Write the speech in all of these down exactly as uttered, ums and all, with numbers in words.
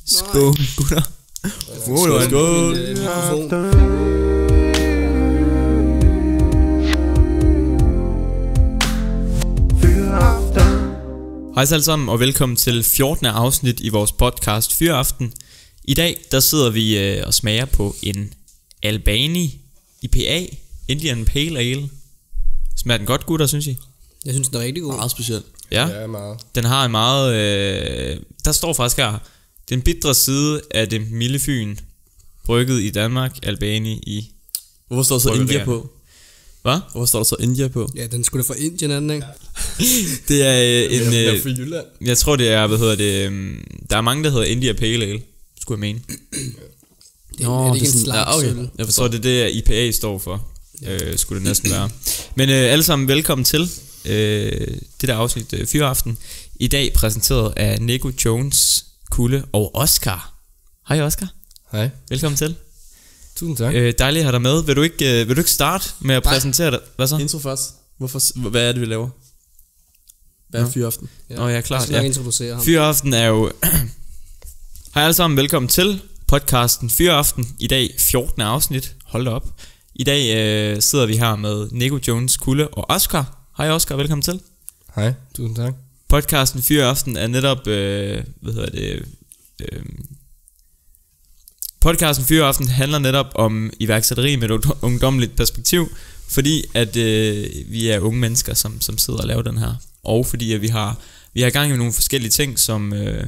Skål, gutter. Skål, skål. Hej alle sammen og velkommen til fjortende afsnit i vores podcast Fyraften. I dag der sidder vi øh, og smager på en Albani I P A, Indian Pale Ale. Smager den godt, gutter, synes I? Jeg synes den er rigtig god. Meget specielt. Ja, ja meget. Den har en meget øh, der står faktisk her: den bitre side af det milde Fyn, brygget i Danmark, Albani i. Hvorfor står der så India på? Hvad? Hvorfor står der så India på? Ja, den skulle da fra Indien, anden, ikke? Det er øh, en Det er øh, fra Jylland. jeg tror det er, hvad hedder det, øh, der er mange der hedder India Pale Ale, skulle jeg mene. Det, Nå, er det ikke en sådan- slags ja, okay. øl? Jeg Jeg forstår. tror det er det I P A står for, øh, skulle det næsten være. Men øh, alle sammen velkommen til øh, det der afsnit øh, Fyraften. I dag præsenteret af Nico Jones, Kulle og Oscar. Hej Oscar, Hej. velkommen til. Tusind tak. øh, Dejligt at have dig med. Vil du ikke, øh, vil du ikke starte med at Nej. præsentere dig? Hvad så? Intro først. Hvorfor, hvad er det, vi laver? Hvad er Nå. Fyraften? Ja. Nå ja, Jeg klart. skal nok Ja. introducere ham. Fyraften er jo Hej alle sammen, velkommen til podcasten Fyraften. I dag fjortende afsnit. Hold da op. I dag øh, sidder vi her med Nico Jones, Kulle og Oscar. Hej Oscar, velkommen til. Hej. Tusind tak. Podcasten Fyraften er netop øh, hvad hedder det øh, Podcasten Fyraften handler netop om iværksætteri med et ungdommeligt perspektiv, fordi at øh, vi er unge mennesker, som, som sidder og laver den her, og fordi at vi har vi har gang i nogle forskellige ting, som øh,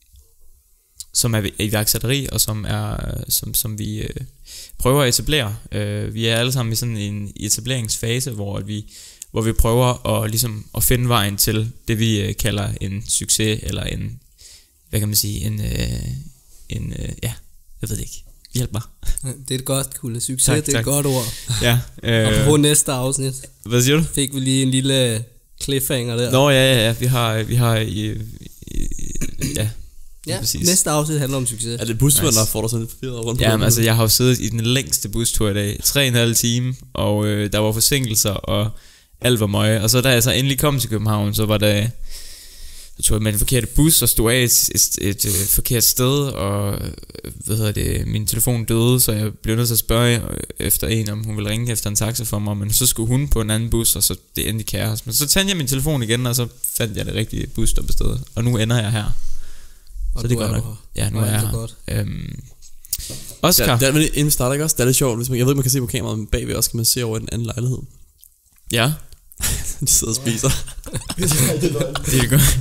som er iværksætteri, og som er som som vi øh, prøver at etablere. Øh, vi er alle sammen i sådan en etableringsfase, hvor vi hvor vi prøver at ligesom at finde vejen til det vi øh, kalder en succes, eller en, hvad kan man sige, en øh, en øh, ja, jeg ved det ikke. Hjælp mig. Det er et godt, Kulle. Succes, Tak, det er tak. et godt ord. Ja. Og Øh, på næste afsnit hvad siger du? fik vi lige en lille cliffhanger der. Nå ja, ja, ja, vi har vi har i, i, ja, ja, præcis. næste afsnit handler om succes. Er det busføren, Nice. der får dig sådan lidt forvirret rundt? Ja, men altså jeg har jo siddet i den længste bustur i dag, tre og en halv time, og øh, der var forsinkelser og alt var møje. Og så da jeg så endelig kom til København, så var der, jeg tog med den forkerte bus og stod af et, et, et, et forkert sted, og øh, hvad hedder det, min telefon døde, så jeg blev nødt til at spørge efter en, om hun ville ringe efter en taxa for mig, men så skulle hun på en anden bus, og så det endte kaos. Men så tændte jeg min telefon igen, og så fandt jeg det rigtige busstop på stedet, og nu ender jeg her. Og Så det er du godt jo nok. her. Ja, nu Og er jeg alt her. godt. Øhm, Oscar. Det er, men inden vi starter, ikke også? Det er lidt sjovt. Hvis man, jeg ved ikke, man kan se på kameraet, men bagved også kan man se over i den anden lejlighed. Ja, De sidder og spiser. det er godt.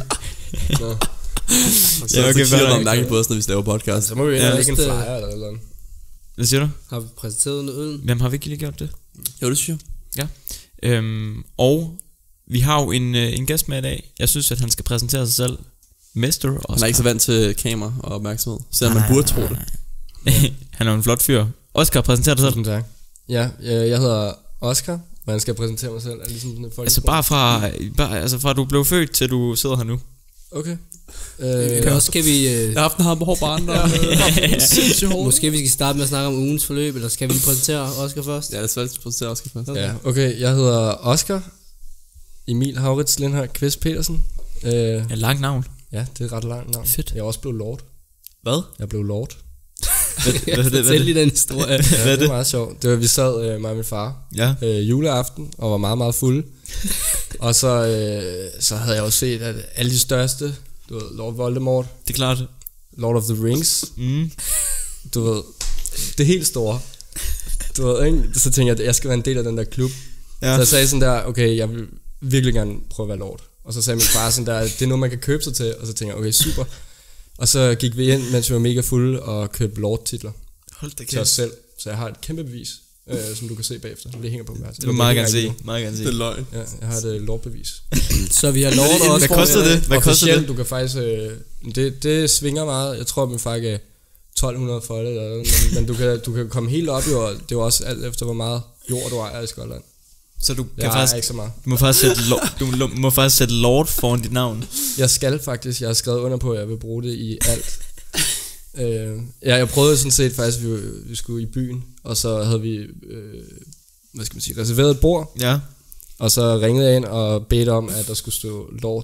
Så Ja, ja, okay, okay, så kigger fair der nok. mærkeligt på os, når vi laver podcast. Så må vi Ja. ja, lægge en Det- flyer eller noget. Hvad siger du? Har vi præsenteret noget øl? Hvem har vi ikke lige gjort det? Jo, det synes jeg. Øhm, og vi har jo en, øh, en gæst med i dag. Jeg synes, at han skal præsentere sig selv. mister Oscar. Han er ikke så vant til kamera og opmærksomhed, selvom man burde tro det. Han er jo en flot fyr. Oscar, præsenter dig selv. Tusind tak. Ja, jeg, jeg hedder Oscar. Hvordan skal jeg præsentere mig selv? Er det ligesom sådan et folk? Altså bare fra, bare, altså fra du blev født til du sidder her nu. Okay. Øh, Øh, også skal vi... Øh, Jeg har haft en hård hård barn, der sindssygt hård. måske vi skal starte med at snakke om ugens forløb, eller skal vi lige præsentere Oscar først? Ja, det er svært at præsentere Oscar først. ja, okay. Jeg hedder Oscar Emil Haurits Lindhøj Kvist Petersen. Øh, Ja, langt navn. ja, det er et ret langt navn. Fedt. Jeg er også blevet lord. Hvad? Jeg blev lord. Hvad, hvad, hvad, hvad, Fortæl lige den historie. Ja, Hvad er det det? er meget sjovt. Det var, vi sad, øh, mig og min far, Ja. øh, juleaften, og var meget, meget fulde. Og så, øh, så havde jeg jo set, at alle de største, du ved, Lord Voldemort, Det er klart. Lord of the Rings, Mm. du ved, det helt store. Du ved, ikke? Så tænkte jeg, at jeg skal være en del af den der klub. Ja. Så jeg sagde sådan der, okay, jeg vil virkelig gerne prøve at være lord. Og så sagde min far sådan der, det er noget, man kan købe sig til. Og så tænkte jeg, okay, super. Og så gik vi ind, mens vi var mega fulde, og købte lord-titler Hold da til os selv. Så jeg har et kæmpe bevis, øh, som du kan se bagefter. Det hænger på mig. Det vil meget gerne se. Meget gerne Det er se. løgn. Ja, jeg har et øh, lordbevis. Så vi har lovet også... Hvad koster det? Hvad koster Officielt, det? du kan faktisk, øh, det, det svinger meget. Jeg tror, min far gav tolv hundrede for det, eller noget, men, men du, kan, du kan komme helt op i år. Det er jo også alt efter, hvor meget jord du ejer i Skotland. Så du kan Jeg ejer faktisk ikke så meget. du må faktisk sætte lord, du lo- må faktisk sætte lord foran dit navn. Jeg skal faktisk, jeg har skrevet under på, at jeg vil bruge det i alt. øh, ja, jeg prøvede sådan set faktisk, vi, vi skulle i byen, og så havde vi, øh, hvad skal man sige, reserveret et bord, Ja. og så ringede jeg ind og bedte om, at der skulle stå Lord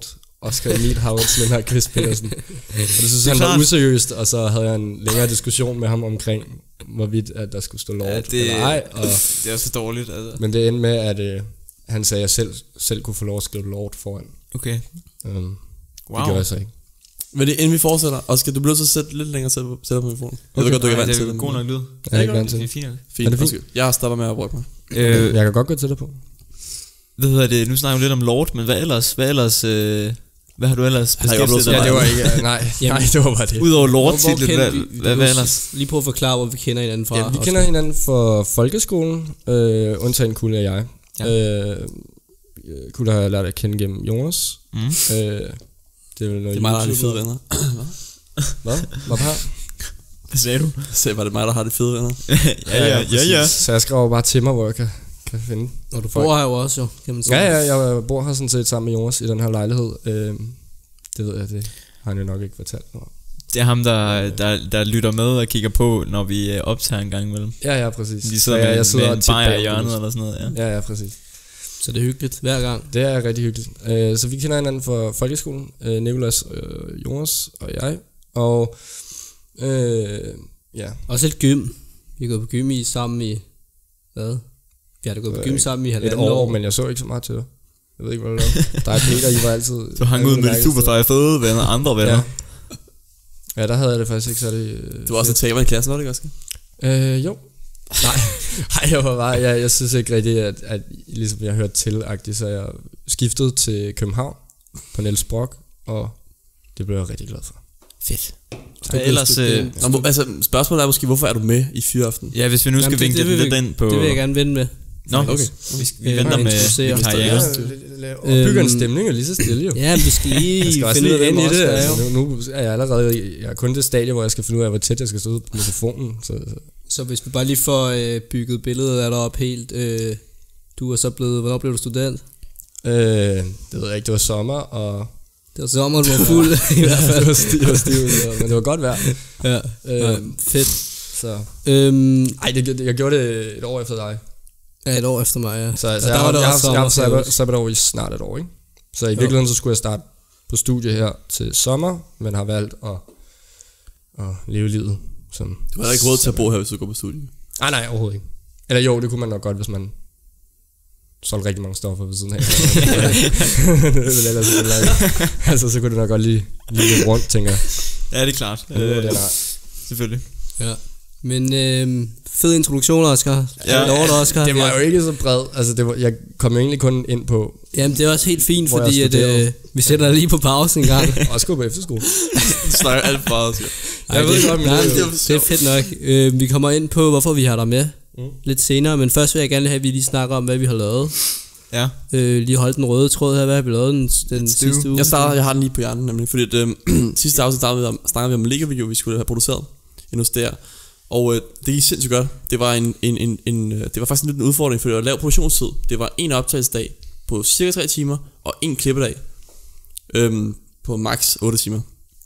Oscar Emil Howardsen, den her Chris Petersen. Og det synes han var klart. useriøst, og så havde jeg en længere diskussion med ham omkring, hvorvidt at der skulle stå Lord Ja, ja, det- eller ej. Og, Det er så dårligt, altså. men det endte med, at øh, han sagde, at jeg selv, selv kunne få lov at skrive Lord foran. Okay. Um, Wow. Det gjorde jeg så ikke. Men det inden vi fortsætter, Oscar, du bliver så sætte lidt længere sætte på, sætte på mikrofonen. Jeg ved godt, du ikke er vant til det. det. er god nok lyd. Jeg er ikke vant til Det er det. fint. Fint, Er det fint? undskyld. Jeg stopper med at bruge mig. Øh, Jeg kan godt gå til det på. hvad hedder det? Nu snakker vi lidt om Lord, men hvad ellers? Hvad ellers? Øh, hvad har du ellers Han har ikke beskæftiget oplevet dig så med? meget. ikke, nej, Jamen, nej, det var bare det. Udover Hvor- hvor Lord-titlen, kender hvad, vi- hvad, hvad ellers? Lige prøv at forklare, hvor vi kender hinanden fra. Ja, vi Oscar. kender hinanden fra folkeskolen, øh, undtagen Kulle og jeg. Ja. Ja. Øh, Kulle har jeg lært at kende gennem Jonas. Mm. Øh, det er vel noget Det er mig, der har de YouTube fede noget. venner. Hvad? Hvad har? Hvad sagde du? Se, var det mig, der har de fede venner. ja, ja, ja, ja. Så jeg skriver bare til mig, hvor jeg kan, kan finde. Og du folk. bor her jo også, jo, kan man sige. Ja, ja, jeg bor her sådan set sammen med Jonas i den her lejlighed. Øh, det ved jeg, det har han jo nok ikke fortalt mig. Det er ham, der, der, der lytter med og kigger på, når vi øh, optager en gang imellem. Ja, ja, præcis. De Så sidder ja, med, jeg sidder med en tit bajer i bag hjørnet Jonas. eller sådan noget, ja. Ja, ja, præcis. Så det er hyggeligt hver gang. Det er rigtig hyggeligt. Øh, så vi kender hinanden fra folkeskolen, øh, Nicolas, øh, Jonas og jeg. Og øh, ja, Også lidt gym. Vi er gået på gym i sammen i... Hvad? Vi har da gået på gym sammen i et halvandet år, år. men jeg så ikke så meget til dig. Jeg ved ikke, hvad du lavede. Der er Peter, I var altid... Du hang ud med de super seje fede venner, andre venner. Ja. Ja, der havde jeg det faktisk ikke særlig... Øh, Du var også en taber i klassen, var det ikke, Oscar? Øh, jo. Nej, nej, jeg var bare... Jeg, jeg synes ikke rigtigt, at, at ligesom jeg hørte til-agtigt, så jeg skiftede til København på Niels Brock, og det blev jeg rigtig glad for. Fedt. Så Hvad du ellers... blev Øh, student. Nå, hvor- altså, spørgsmålet er måske, hvorfor er du med i Fyraften? ja, hvis vi nu skal Jamen, det- vinke det vil lidt vi- ind på... Det vil jeg gerne vende med. Nå, okay. faktisk. Vi, vi Øh, venter med, introducere. med karriere. Ja, og bygger en Øhm, stemning, og lige så stille jo. Ja, vi skal lige Jeg skal også finde lidt ind i hvem det. Oscar er, Altså, jo. nu, nu er jeg allerede... Jeg er kun det stadie, hvor jeg skal finde ud af, hvor tæt jeg skal stå ud på mikrofonen. Så, så. Så hvis vi bare lige får øh, bygget billedet af dig op helt. Øh, du er så blevet... Hvornår blev du student? Øh, det ved jeg ikke, det var sommer, og... Det var sommer, du var fuld i hvert fald. det var stiv, det var stiv, men det var godt vejr. Ja, Øh, fedt. så... Øhm, Ej, det, det, jeg gjorde det et år efter dig. ja, et år efter mig, ja. Så, så der jeg, var har, det jeg, også har, jeg har sommer, sabbat, sabbatår i snart et år, ikke? Så i virkeligheden så skulle jeg starte på studie her til sommer, men har valgt at, at leve livet som... Du har da ikke råd til at bo her, hvis du går på studie. Nej, nej, overhovedet ikke. Eller jo, det kunne man nok godt, hvis man solgte rigtig mange stoffer ved siden af. Det ville ellers heller ikke. Altså, så kunne det nok godt lige, lige lidt rundt, tænker jeg. Ja, det er klart. Øh, det er, Selvfølgelig. Ja. Men øh, fed introduktion, Oscar. Ja, Ja, Lord, Oscar. det var jo ikke så bred. Altså, det var, jeg kom jo egentlig kun ind på Jamen, det er også helt fint, Hvor jeg fordi at, studerede. øh, vi sætter dig lige på pause en gang. også gå på efterskole. Du snakker alt for meget, Oscar. Ej, Jeg ved det, godt, men nej, det er jo det, det er fedt nok. Øh, vi kommer ind på, hvorfor vi har dig med Mm. lidt senere. Men først vil jeg gerne have, at vi lige snakker om, hvad vi har lavet. Ja. Øh, lige holde den røde tråd her. Hvad har vi lavet den, den Let's sidste do. uge? Jeg starter, jeg har den lige på hjernen, nemlig, fordi at, øh, sidste afsnit snakkede vi om, snakkede vi om en Lego-video, vi skulle have produceret inde hos D R. Og øh, det gik sindssygt godt. Det var en, en, en, en øh, det var faktisk en lidt en udfordring, for det var lav produktionstid. Det var en optagelsesdag på cirka tre timer og en klippedag øhm, på max otte timer.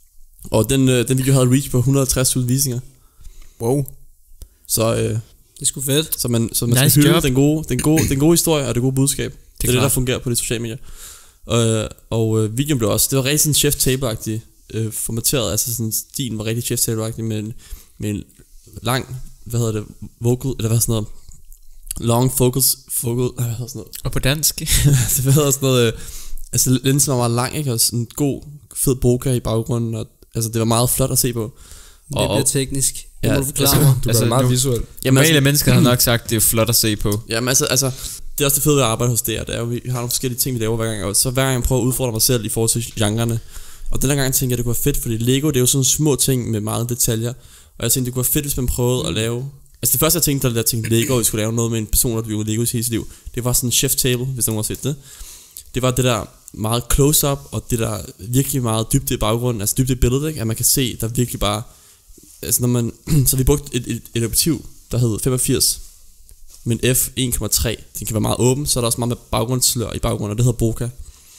Og den, øh, den video havde reach på et hundrede og halvtreds tusind visninger. Wow. Så, øh, Det er sgu fedt. så man, så man Nice skal hylde job. den gode, den, gode, den gode historie og det gode budskab. Det er det, klart. der fungerer på de sociale medier. Øh, og øh, videoen blev også, det var rigtig sådan chef table-agtigt øh, formateret, altså sådan stilen var rigtig chef table-agtig med en, med en lang, hvad hedder det, vocal, eller hvad sådan noget, long focus, focal, hvad hedder sådan noget, Og på dansk. det hvad hedder sådan noget, øh, altså linsen var meget lang, ikke, og sådan en god, fed bokeh i baggrunden, og altså det var meget flot at se på. Det bliver teknisk. Det Ja, må du forklare altså- mig. Du Altså, gør det meget nu- visuelt. Jamen, Normale altså, mennesker har nok sagt, det er flot at se på. jamen altså, altså, det er også det fede ved at arbejde hos D R, det er jo, vi har nogle forskellige ting, vi laver hver gang, og så hver gang jeg prøver at udfordre mig selv i forhold til genrerne. Og den her gang tænkte jeg, det kunne være fedt, fordi Lego, det er jo sådan små ting med meget detaljer, og jeg tænkte, det kunne være fedt, hvis man prøvede at lave... Altså det første, jeg tænkte, da jeg tænkte Lego, og vi skulle lave noget med en person, der blev Lego i hele sit liv, det var sådan en chef table, hvis nogen har set det. Det var det der meget close-up, og det der virkelig meget dybde i baggrunden, altså dybde i billedet, ikke? At man kan se, der virkelig bare... Altså når man... så vi brugte et, et, et objektiv, der hed femogfirs, med en f en komma tre. Den kan være meget åben, så er der også meget med baggrundsslør i baggrunden, og det hedder bokeh.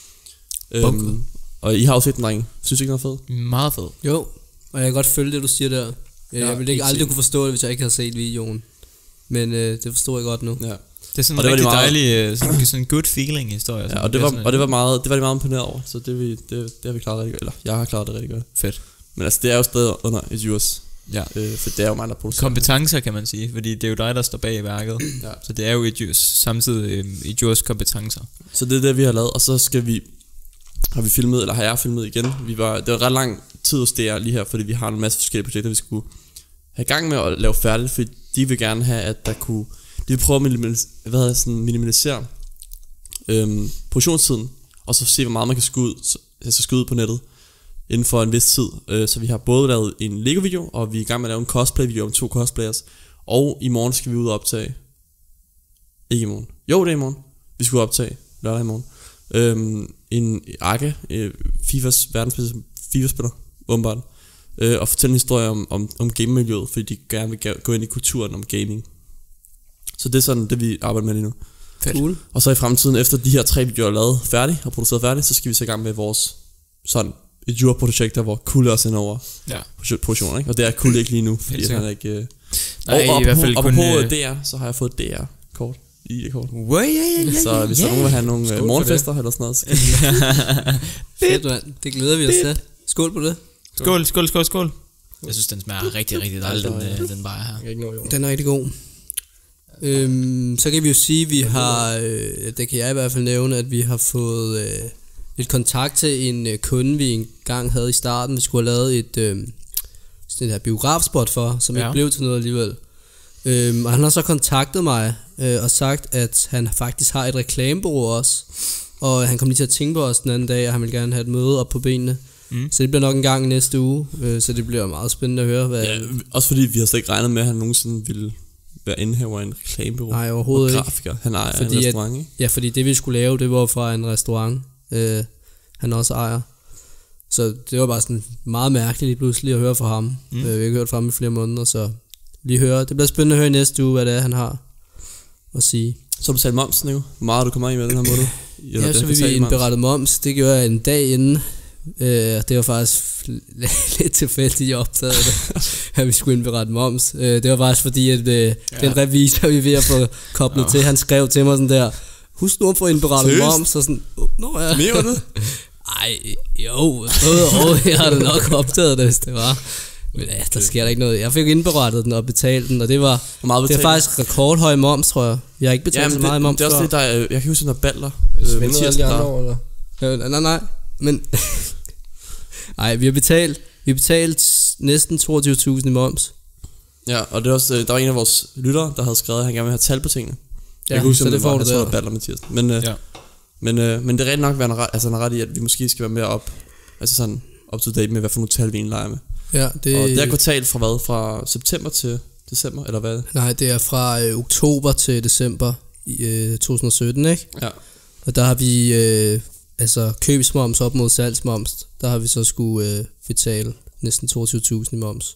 Øhm, og I har jo set den, drenge. Synes I ikke, noget fedt? Meget fed. Jo, og jeg kan godt følge det, du siger der. Jeg, Ja, jeg ville ikke helt aldrig sikkert. kunne forstå det, hvis jeg ikke havde set videoen. Men øh, det forstår jeg godt nu. Ja. Det er sådan Og en det var rigtig de meget- dejlig, øh, sådan, sådan en good feeling historie. Ja, sådan, og det er var, sådan og det var meget, det var de meget imponeret over, så det, vi, det, det har vi klaret rigtig godt, eller jeg har klaret det rigtig godt. fedt. Men altså, det er jo stadig under Azures, Ja. øh, for det er jo mig, der producerer. Kompetencer kan man sige, fordi det er jo dig, der står bag i værket. Ja. Så det er jo Azures, samtidig øh, Azures kompetencer. Så det er det, vi har lavet, og så skal vi, har vi filmet, eller har jeg filmet igen. Vi var, det var ret lang tid hos D R lige her, fordi vi har en masse forskellige projekter, vi skulle have i gang med at lave færdigt, fordi de vil gerne have, at der kunne, de vil prøve at minimalisere, hvad hedder, sådan, minimalisere øhm, produktionstiden, og så se, hvor meget man kan skyde, altså skyde på nettet inden for en vis tid. Øh, så vi har både lavet en Lego-video, og vi er i gang med at lave en cosplay-video om to cosplayers, og i morgen skal vi ud og optage, ikke i morgen, jo det er i morgen, vi skal ud og optage lørdag i morgen, øhm, en Arke, øh, FIFAs verdensbedste FIFA-spiller, åbenbart, øh, og fortælle en historie om, om, om gaming-miljøet, fordi de gerne vil gå ind i kulturen om gaming. Så det er sådan det, vi arbejder med lige nu. Cool. Og så i fremtiden, efter de her tre videoer er lavet færdig og produceret færdig, så skal vi så i gang med vores sådan et Azure-projekter, hvor Kulle også ind over Ja. produktionen, ikke? Og det er Kulle ikke lige nu, fordi sikkert. han er ikke... Øh... Nej, og, og i hvert fald og kun, på øh, D R, så har jeg fået et D R-kort. I D-kort. Wow, ja, ja, ja, Så hvis der er nogen, der vil have nogle Skål øh, for morgenfester eller sådan noget, så kan Fedt, mand. Det glæder vi os til. Skål på det. Skål, skål, skål, skål. Jeg synes, den smager rigtig, rigtig dejligt, den, øh, den bajer her. Jeg kan ikke nå i år. Den er rigtig god. Øhm, så kan vi jo sige, at vi har, øh, det kan jeg i hvert fald nævne, at vi har fået øh, lidt kontakt til en øh, kunde, vi engang havde i starten. Vi skulle have lavet et øh, sådan et her biografspot for, som Ja. ikke blev til noget alligevel. Øhm, og han har så kontaktet mig øh, og sagt, at han faktisk har et reklamebureau også. Og han kom lige til at tænke på os den anden dag, og han vil gerne have et møde op på benene. Mm. Så det bliver nok en gang næste uge, øh, så det bliver meget spændende at høre, hvad... ja, også fordi vi har slet ikke regnet med, at han nogensinde ville være indehaver af en reklamebureau. Nej, overhovedet og ikke. grafiker. Han ejer Fordi en at- restaurant, ikke? Ja, fordi det vi skulle lave, det var fra en restaurant, øh, han også ejer. Så det var bare sådan meget mærkeligt lige pludselig at høre fra ham. Mm. Øh, vi har ikke hørt fra ham i flere måneder, så lige høre. Det bliver spændende at høre i næste uge, hvad det er, han har at sige. Så har du betalt momsen, ikke? Hvor meget du kommer ind med den her måned? Eller Ja, det så vil vi betalt moms? indberette moms. Det gjorde jeg en dag inden. Øh, det var faktisk lidt tilfældigt, jeg opdagede det, at vi skulle indberette moms. Øh, det var faktisk fordi, at øh, ja. den revisor, vi er ved at få koblet Nå. til, han skrev til mig sådan der, husk nu at få indberettet Seriøst? moms. Og sådan, oh, nå ja. Mere det? Ej, jo, både og, jeg havde nok opdaget det, hvis det var. Men ja, der sker der ikke noget. Jeg fik indberettet den og betalt den, og det var, Hvor meget det er betaler faktisk rekordhøj moms, tror jeg. Jeg har ikke betalt ja, så men meget det, moms det er også før. det, der er, jeg kan huske, når Balder, Øh, øh, Mathias, alle de andre der, år, eller? Øh, nej, nej, men... Ej, vi har betalt, vi har betalt næsten toogtyve tusind i moms. ja, og det er også, øh, der var en af vores lyttere, der havde skrevet, at han gerne vil have tal på tingene. Ja, jeg kan huske, så om det var, får du jeg tror, det der. var Balder Mathias. Men, øh, Ja. men, øh, men det er rigtig nok, at han er ret, altså, han er ret i, at vi måske skal være mere op, altså sådan up to date med, hvad for nogle tal vi egentlig leger med. Ja, det, Og det er kvartal fra hvad? Fra september til december, eller hvad? nej, det er fra øh, oktober til december i øh, to tusind og sytten, ikke? Ja. Og der har vi øh, altså købsmoms op mod salgsmoms. Der har vi så skulle øh, betale næsten toogtyve tusind i moms.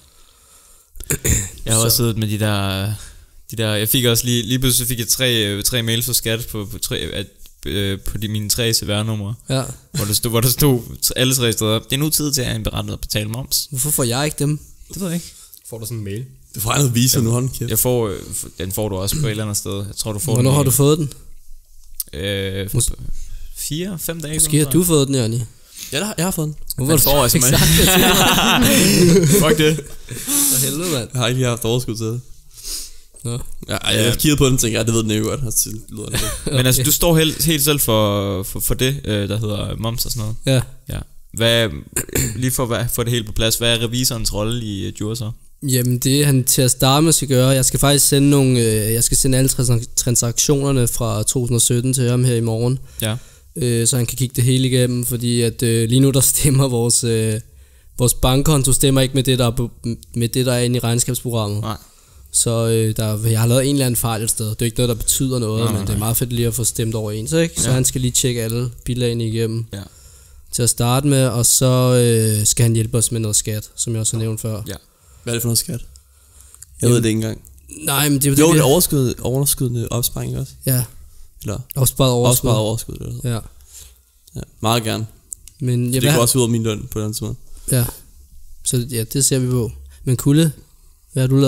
Jeg har Så. også siddet med de der, de der, jeg fik også lige, lige pludselig fik jeg tre, øh, tre mails fra skat på, på, tre, at, øh, på de, mine tre C V R-numre, Ja. hvor der stod, hvor der stod alle tre steder, det er nu tid til at indberette og betale moms. Hvorfor får jeg ikke dem? Det ved jeg ikke. Får du sådan en mail? Du får noget vise nu, hånden kæft. Jeg får, øh, f- den får du også på et eller andet sted. Jeg tror, du får Hvornår den har i, du fået den? Øh, Mås- for, fire, fem dage. Måske har du fået den, Jørgen. Ja, der, jeg har fået den. Hvorfor Man får altså, ikke man- sagt det til mig? Fuck det. For helvede, mand. Jeg har ikke lige haft overskud til det. Nå. Ja, ej, jeg kiggede på den og tænkte, ja, det ved den jo godt. Altså, det lyder det. Men altså, du står helt, helt selv for, for, for det, øh, der hedder moms og sådan noget. Ja. Ja. Hvad, lige for at få det helt på plads, hvad er revisorens rolle i uh, Jura så? Jamen det han til at starte med skal gøre, jeg skal faktisk sende nogle, øh, jeg skal sende alle trans- transaktionerne fra to tusind og sytten til ham her i morgen, Ja. øh, så han kan kigge det hele igennem, fordi at øh, lige nu der stemmer vores, øh, vores bankkonto stemmer ikke med det der er, på, med det der er inde i regnskabsprogrammet. Nej. Så øh, der, jeg har lavet en eller anden fejl et sted. Det er ikke noget der betyder noget, Nej, nej, men det er meget fedt lige at få stemt over en, så ikke? Så Ja. han skal lige tjekke alle bilagene igennem. Ja. Til at starte med, og så øh, skal han hjælpe os med noget skat, som jeg også har nævnt før. Ja. Hvad er det for noget skat? Jeg ved det ikke engang. Nej, men det er jo Jo, det, det er vi- overskud, overskudende opsparing også. Ja, Eller opsparet overskud. opsparet overskud. Eller sådan. Ja. Ja, meget gerne. Men Ja, jeg det vil går også ud af min løn på den måde. Ja, så ja, det ser vi på. Men Kulle, hvad har du lavet?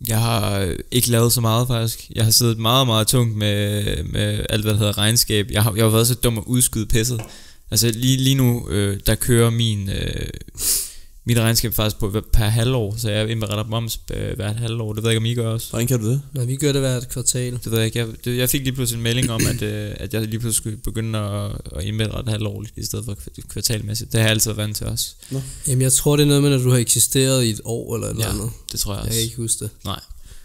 Jeg har ikke lavet så meget faktisk. Jeg har siddet meget, meget tungt med, med alt, hvad der hedder regnskab. Jeg har, jeg har været så dum at udskyde pisset. Altså lige, lige nu, øh, der kører min, øh, mit regnskab faktisk på per halvår, så jeg indberetter moms øh, hvert halvår. Det ved jeg ikke, om I gør også. Hvordan kan du det? Nej, vi gør det hvert kvartal. Det ved jeg ikke. Jeg, det, jeg fik lige pludselig en melding om, at, øh, at jeg lige pludselig skulle begynde at, at indberette halvårligt i stedet for kvartalmæssigt. Det har jeg altid været vant til også. Nå. Jamen, jeg tror, det er noget med, at du har eksisteret i et år eller noget Ja, andet. det tror jeg også. Jeg kan ikke huske det. Nej.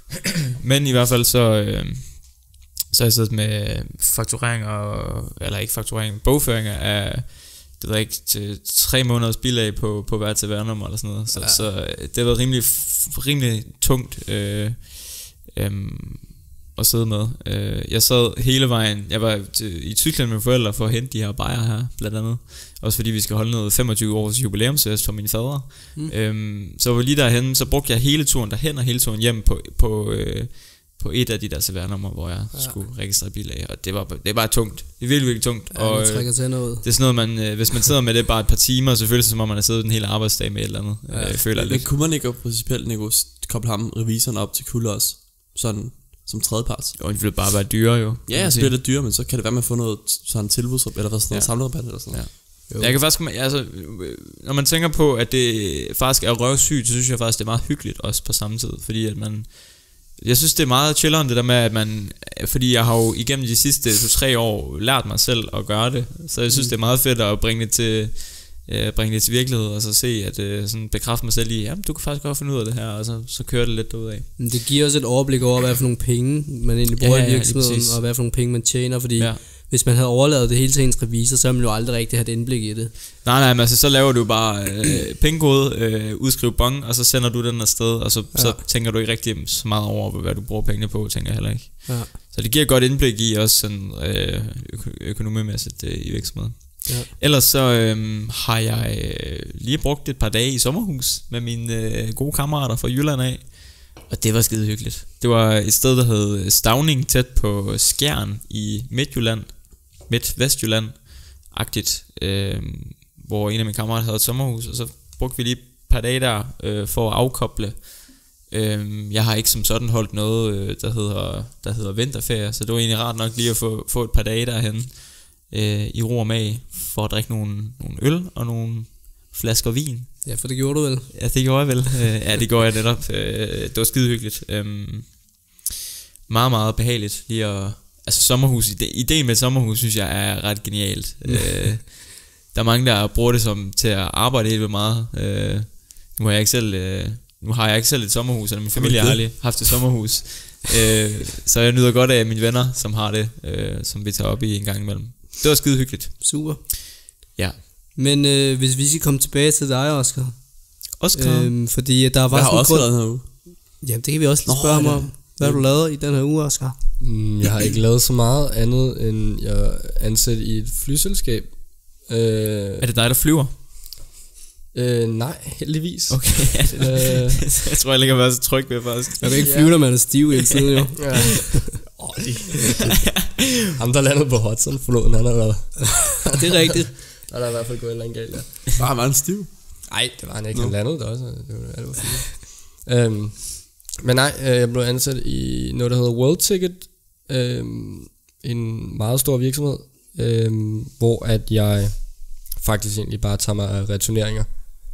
Men i hvert fald så øh, så har jeg siddet med fakturering og, eller ikke fakturering, bogføringer af, det ved jeg ikke, til tre måneders bilag på, på hver til værnummer eller sådan noget. Så, ja. så det har været rimelig, rimelig tungt øh, øh, at sidde med. Øh, jeg sad hele vejen, jeg var til, i Tyskland med mine forældre for at hente de her bajer her, blandt andet. Også fordi vi skal holde noget femogtyve års jubilæumsfest for mine fædre. Mm. Øhm, så var lige derhen, så brugte jeg hele turen derhen og hele turen hjem på, på, øh, på et af de der C V R-numre, hvor jeg ja. skulle registrere bilag. Og det var, det var bare tungt. Det er virkelig, virkelig tungt. Ja, og, det trækker tænder ud. Det er sådan noget, man, øh, hvis man sidder med det bare et par timer, så føles det som om man har siddet den hele arbejdsdag med et eller andet. Ja. Jeg føler Men lidt. kunne man ikke jo principielt, Nico, koble ham, revisoren op til kulde også? Sådan som tredjepart. Og det ville bare være dyre jo. Ja, så bliver det dyre, men så kan det være med at få noget sådan tilbudsrabat, eller hvad sådan noget, ja. samlerabat eller sådan noget. Ja. Jeg kan faktisk, altså, når man tænker på, at det faktisk er røvsygt, så synes jeg faktisk, det er meget hyggeligt også på samme tid, fordi at man, jeg synes det er meget chilleren det der med, at man, fordi jeg har jo igennem de sidste to-tre år lært mig selv at gøre det, så jeg synes det er meget fedt at bringe det til, øh, bringe det til virkelighed, og så se, at øh, sådan bekræfte mig selv i, jamen du kan faktisk godt finde ud af det her, og så, så kører det lidt derudad. Men det giver også et overblik over, hvad for nogle penge man egentlig bruger Ja, ja, i virksomheden, ja, og hvad for nogle penge man tjener, fordi ja. hvis man havde overladet det hele til ens revisor, så ville man jo aldrig rigtig have et indblik i det. Nej, nej, men altså, så laver du bare øh, pengekode, øh, udskriv bong, og så sender du den afsted, og så, ja. så tænker du ikke rigtig så meget over, hvad du bruger pengene på, tænker jeg heller ikke. Ja. Så det giver godt indblik i også sådan øh, øko- økonomimæssigt øh, i virksomheden. Ja. Ellers så øh, har jeg øh, lige brugt et par dage i sommerhus med mine øh, gode kammerater fra Jylland af, og det var skide hyggeligt. Det var et sted, der hed Stavning, tæt på Skjern i Midtjylland, Midt-Vestjylland-agtigt, øh, hvor en af mine kammerater havde et sommerhus, og så brugte vi lige et par dage der øh, for at afkoble. Øh, jeg har ikke som sådan holdt noget, øh, der, hedder, der hedder vinterferie, så det var egentlig rart nok lige at få, få et par dage derhen øh, i ro og mag, for at drikke nogle, nogle øl og nogle flasker vin. Ja, for det gjorde du vel? Ja, det gjorde jeg vel. Ja, det gjorde jeg netop. Det var skide hyggeligt. Meget, meget behageligt lige at, altså sommerhus, ideen med et sommerhus synes jeg er ret genialt. Der er mange der bruger det som til at arbejde helt vildt meget. Nu har jeg ikke selv Nu har jeg ikke selv et sommerhus, eller min familie har aldrig haft et sommerhus. Så jeg nyder godt af mine venner, som har det, som vi tager op i en gang imellem. Det var skide hyggeligt. Super. Ja. Men øh, hvis vi skal komme tilbage til dig, Oscar. Oscar? Øhm, fordi der var Hvad har sådan Oscar lavet den her uge? Jamen det kan vi også lige spørge mig om. Hvad har du lavet i den her uge, Oscar? Mm, jeg har ikke lavet så meget andet, end jeg er ansat i et flyselskab. Øh, er det dig, der flyver? Øh, nej, heldigvis. Okay, øh, jeg tror jeg ikke, jeg være så tryg ved faktisk. Jeg kan ikke flyve, når man er stiv hele tiden jo. Ja. Oh, det, ham der landede på Hudson-floden, han har været. Det er rigtigt. Der er der i hvert fald gået et eller andet galt, ja. Bare var han stiv? Nej, det var han ikke. No. Han landede der også. Det var, det var fint. øhm, men nej, jeg blev ansat i noget, der hedder World Ticket. Øhm, en meget stor virksomhed, øhm, hvor at jeg faktisk egentlig bare tager mig af returneringer.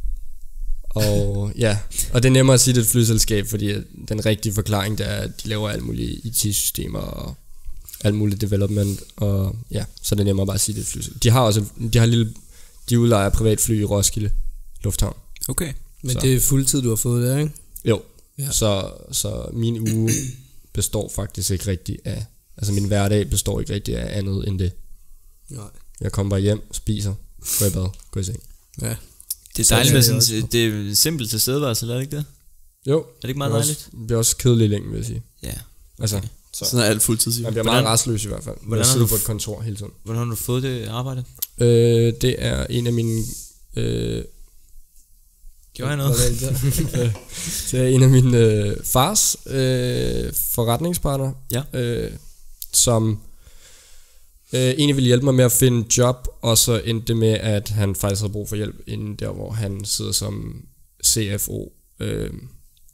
Og ja, og det er nemmere at sige, det er et flyselskab, fordi den rigtige forklaring, det er, at de laver alt muligt I T-systemer og alt muligt development, og ja, så er det nemmere bare at sige, det er et flyselskab. De har også, de har lille, de udlejer privatfly i Roskilde Lufthavn. Okay. Men så. Det er fuldtid, du har fået der, ikke? Jo, ja. så, så min uge består faktisk ikke rigtig af, altså min hverdag består ikke rigtig af andet end det. Nej. Jeg kommer bare hjem, spiser, går i bad, går i seng. Ja. Det er dejligt med sådan, det er simpelt tilstedeværelse, er det ikke det? Jo. Er det ikke meget det dejligt? Det bliver også kedeligt længe, vil jeg sige. Ja. Okay. Altså, så. Sådan er alt fuldtids. Man bliver Hvordan, meget restløs i hvert fald. Hvordan jeg sidder på et kontor hele tiden. Hvordan har du fået det arbejde? Øh, det er en af mine... Øh, Gjorde jeg noget? det er en af mine øh, fars øh, forretningspartner, ja. øh, som øh, egentlig ville hjælpe mig med at finde job, og så endte det med, at han faktisk havde brug for hjælp inden der, hvor han sidder som C F O. Øh,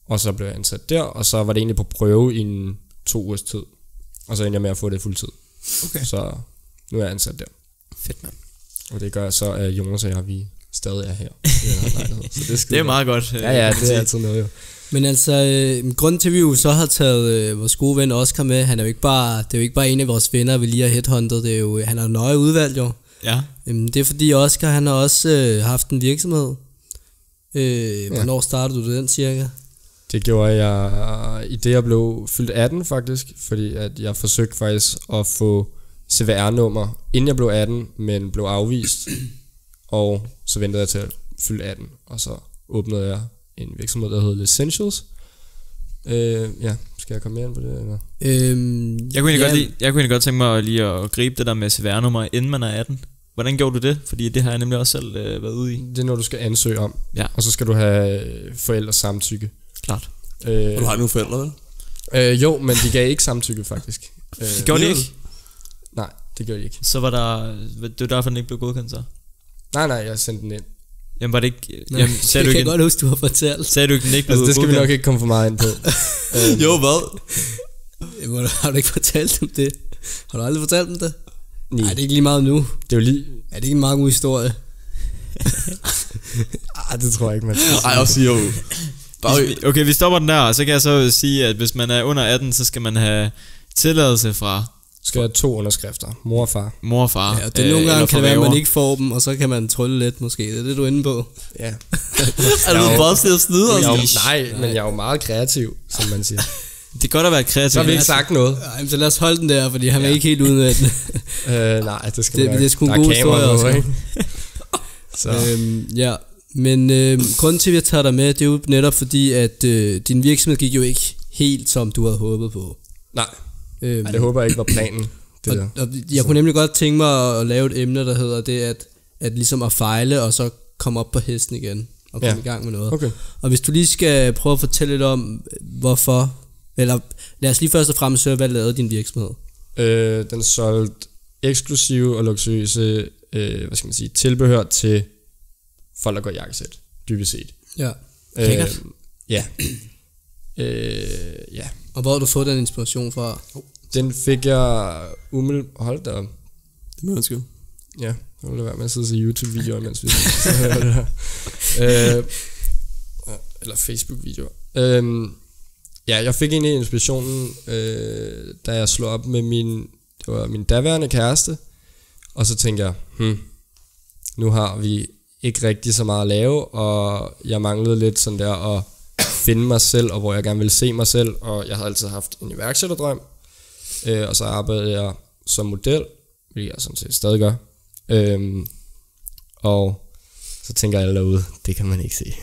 og så blev jeg ansat der, og så var det egentlig på prøve i en to ugers tid, og så endte jeg med at få det fuldtid. Okay. Så nu er jeg ansat der. Fedt, mand. Og det gør så, at Jonas og jeg, vi stadig er her i den her lejlighed. Så det, er Det er meget godt. Ja, ja, det er altid noget jo. Men altså, øh, grunden til, at vi jo så har taget øh, vores gode ven Oscar med, han er jo ikke bare, det er jo ikke bare en af vores venner, vi lige har headhunted, det er jo, han er nøje udvalgt jo. Ja. Øhm, det er fordi Oscar, han har også øh, haft en virksomhed. Øh, hvornår startede du den cirka? Det gjorde jeg i det, jeg blev fyldt atten faktisk, fordi at jeg forsøgte faktisk at få C V R-nummer, inden jeg blev atten, men blev afvist, og så ventede jeg til at fylde atten, og så åbnede jeg en virksomhed, der hedder Essentials. Øh, ja, skal jeg komme mere ind på det? Eller? Øhm, Jeg kunne, egentlig ja, godt lide, jeg kunne egentlig godt tænke mig lige at gribe det der med C V R-nummer, inden man er atten. Hvordan gjorde du det? Fordi det har jeg nemlig også selv øh, været ude i. Det er noget, du skal ansøge om, Ja. og så skal du have forældres samtykke. Klart. Øh, Og du har ikke nogen forældre, vel? øh, jo, men de gav ikke samtykke faktisk. Øh, Det gjorde de ikke? Nej, det gjorde de ikke. Så var der... Det var derfor, den ikke blev godkendt så. Nej, nej, jeg sendte den ind. Jamen var det ikke... Nej, Jamen, det sagde kan du jeg ikke... godt huske, du har fortalt. Sagde du ikke, den ikke blev Altså, det skal vi godkendt? nok ikke komme for meget ind på. øhm, Jo, hvad? Jamen, har du ikke fortalt dem det? Har du aldrig fortalt dem det? Nej, Nej, det er ikke lige meget nu. det er jo lige... Er det ikke en meget god historie? Ah, det tror jeg ikke, man skal. Ej, også siger jo. Bare, Hvis vi- Okay, vi stopper den der, og så kan jeg så sige, at hvis man er under atten, så skal man have tilladelse fra Skal jeg have to underskrifter, mor og far. mor og far. Ja, og det øh, nogle eller gange kan fra det være, at man væver. ikke får dem, og så kan man trylle lidt måske. Det er det, du er inde på. Ja. er du bare til at snide Jeg er os? jo, nej, men jeg er jo meget kreativ, som man siger. Det er godt at være kreativ. Så har vi ikke sagt noget. Ej, så lad os holde den der, fordi han er ikke helt uden af den. øh, nej, det skal Det- vi nok. det er sgu en Der er god kamera historie på, også. ikke? Så. øhm, ja, men øh, grunden til, at jeg tager dig med, det er jo netop fordi, at øh, din virksomhed gik jo ikke helt, som du havde håbet på. Nej, Øhm, Ej, det håber jeg ikke var planen. Det der. og, og jeg kunne nemlig godt tænke mig at lave et emne, der hedder det, at, at ligesom at fejle, og så komme op på hesten igen, og komme Ja. i gang med noget. Okay. Og hvis du lige skal prøve at fortælle lidt om, hvorfor, eller lad os lige først og fremmest høre, hvad lavede din virksomhed? Øh, den solgte eksklusive og luksuriøse øh, hvad skal man sige, tilbehør til folk, der går i jakkesæt, dybest set. Ja. Lækkert. ja. øh, ja. Og hvor har du fået den inspiration fra? Den fik jeg umiddelbart... Hold da op. Det må jeg skrive. Ja, så vil det være med at sidde og se YouTube-videoer, mens vi så hører det her. øh, eller Facebook-videoer. Øh, ja, jeg fik egentlig inspirationen, øh, da jeg slog op med min, det var min daværende kæreste, og så tænkte jeg, hmm, nu har vi ikke rigtig så meget at lave, og jeg manglede lidt sådan der at finde mig selv, og hvor jeg gerne ville se mig selv, og jeg havde altid haft en iværksætterdrøm, øh, og så arbejdede jeg som model, hvilket jeg sådan set stadig gør. Øhm, og så tænker alle derude, det kan man ikke se.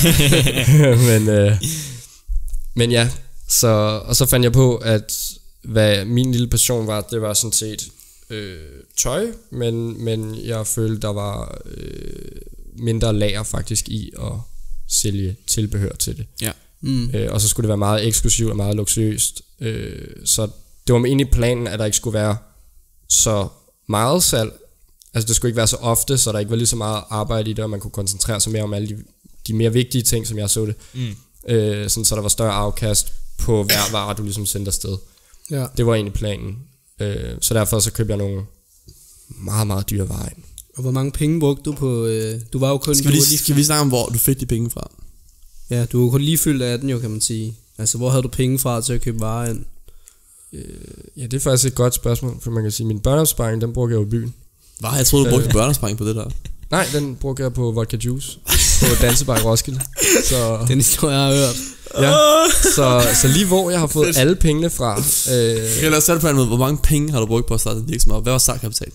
men, øh, men ja, så, og så fandt jeg på, at hvad min lille passion var, det var sådan set øh, tøj, men, men jeg følte, der var øh, mindre lager faktisk i at sælge tilbehør til det. Ja. Mm. Øh, og så skulle det være meget eksklusivt og meget luksuriøst. Øh, så det var egentlig planen, at der ikke skulle være så meget salg. Altså det skulle ikke være så ofte, så der ikke var lige så meget arbejde i det, og man kunne koncentrere sig mere om alle de, de mere vigtige ting, som jeg så det. Mm. Øh, sådan, så der var større afkast på hver vare, du ligesom sendte afsted. Ja. Det var egentlig planen. Øh, så derfor så købte jeg nogle meget, meget dyre varer ind. Og hvor mange penge brugte du på... Øh, du var jo kun... Skal vi, du var lige, skal vi snakke om, hvor du fik de penge fra? Ja, du var kun lige fyldt atten jo, kan man sige. Altså, hvor havde du penge fra til at købe varer ind? Øh, ja, det er faktisk et godt spørgsmål, for man kan sige, min børneopsparing, den brugte jeg jo i byen. Hvad? Jeg troede, du brugte Øh. børnespring på det der. Nej, den brugte jeg på vodka juice på Dansebar i Roskilde. Så, Den historie, jeg har hørt. ja, så, så lige hvor jeg har fået alle pengene fra. Øh, Okay, lad os sætte på en måde. Hvor mange penge har du brugt på at starte en virksomhed? Hvad var startkapitalen?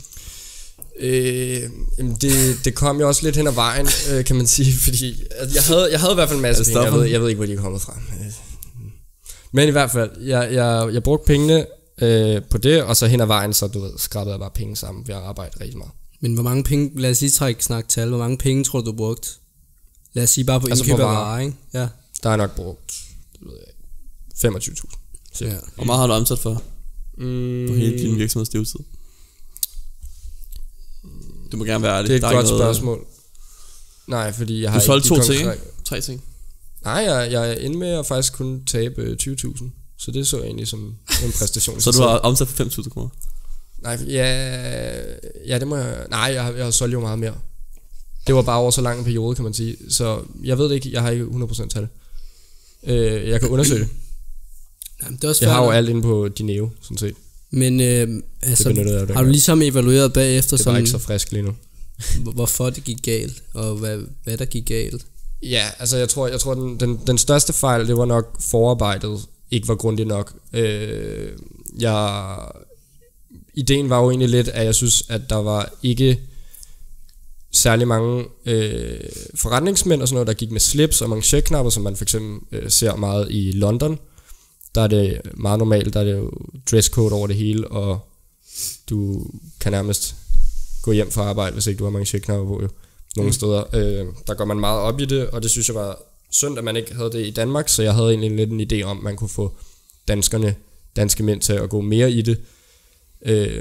øh, jamen det, det kom jo også lidt hen ad vejen, øh, kan man sige, fordi altså, jeg havde, jeg havde i hvert fald en masse Er det penge. Jeg stoffer? ved, jeg ved ikke, hvor de er kommet fra. Men i hvert fald, jeg, jeg, jeg brugte pengene øh, på det, og så hen ad vejen, så du ved, skrabede jeg bare penge sammen ved at arbejde rigtig meget. Men hvor mange penge... Lad os lige trække snak tal. Hvor mange penge tror du, du brugte? Lad os sige bare på Altså indkøb på af varer. varer, ikke? Ja. Der er nok brugt, det ved jeg ikke, femogtyve tusind. ja. Hvor meget har du omsat for? Mm, På hele din virksomheds levetid? Du må gerne være ærlig. det er et Der godt ikke noget- spørgsmål. Nej, fordi jeg har Du solgte ikke to de ting, konkre- ikke? Tre ting. Nej, jeg, jeg er inde med at faktisk kunne tabe tyve tusind. Så det så jeg egentlig som en præstation. Så du har omsat for fem tusind kroner? Nej, ja, ja, det må jeg... Nej, jeg har, jeg har solgt jo meget mere. Det var bare over så lang en periode, kan man sige. Så jeg ved det ikke, jeg har ikke hundrede procent tal. Øh, jeg kan undersøge det. Jamen, det er også Jeg har jo færdigt. alt inde på Dineo, sådan set. Men øh, altså, benyttede jeg jo har du dengang. ligesom evalueret bagefter, Det var sådan, ikke så frisk lige nu. hvorfor det gik galt, og hvad, hvad der gik galt? Ja, altså jeg tror, jeg tror den, den, den største fejl, det var nok forarbejdet ikke var grundigt nok. Øh, jeg, ideen var jo egentlig lidt, at jeg synes, at der var ikke særlig mange øh, forretningsmænd og sådan noget, der gik med slips og manchetknapper, som man for eksempel øh, ser meget i London. Der er det meget normalt, der er det jo dresscode over det hele, og du kan nærmest gå hjem fra arbejde, hvis ikke du har manchetknapper på jo. Nogle mm. steder. Øh, der går man meget op i det, og det synes jeg var synd, at man ikke havde det i Danmark, så jeg havde egentlig lidt en idé om, at man kunne få danskerne, danske mænd til at gå mere i det. Øh,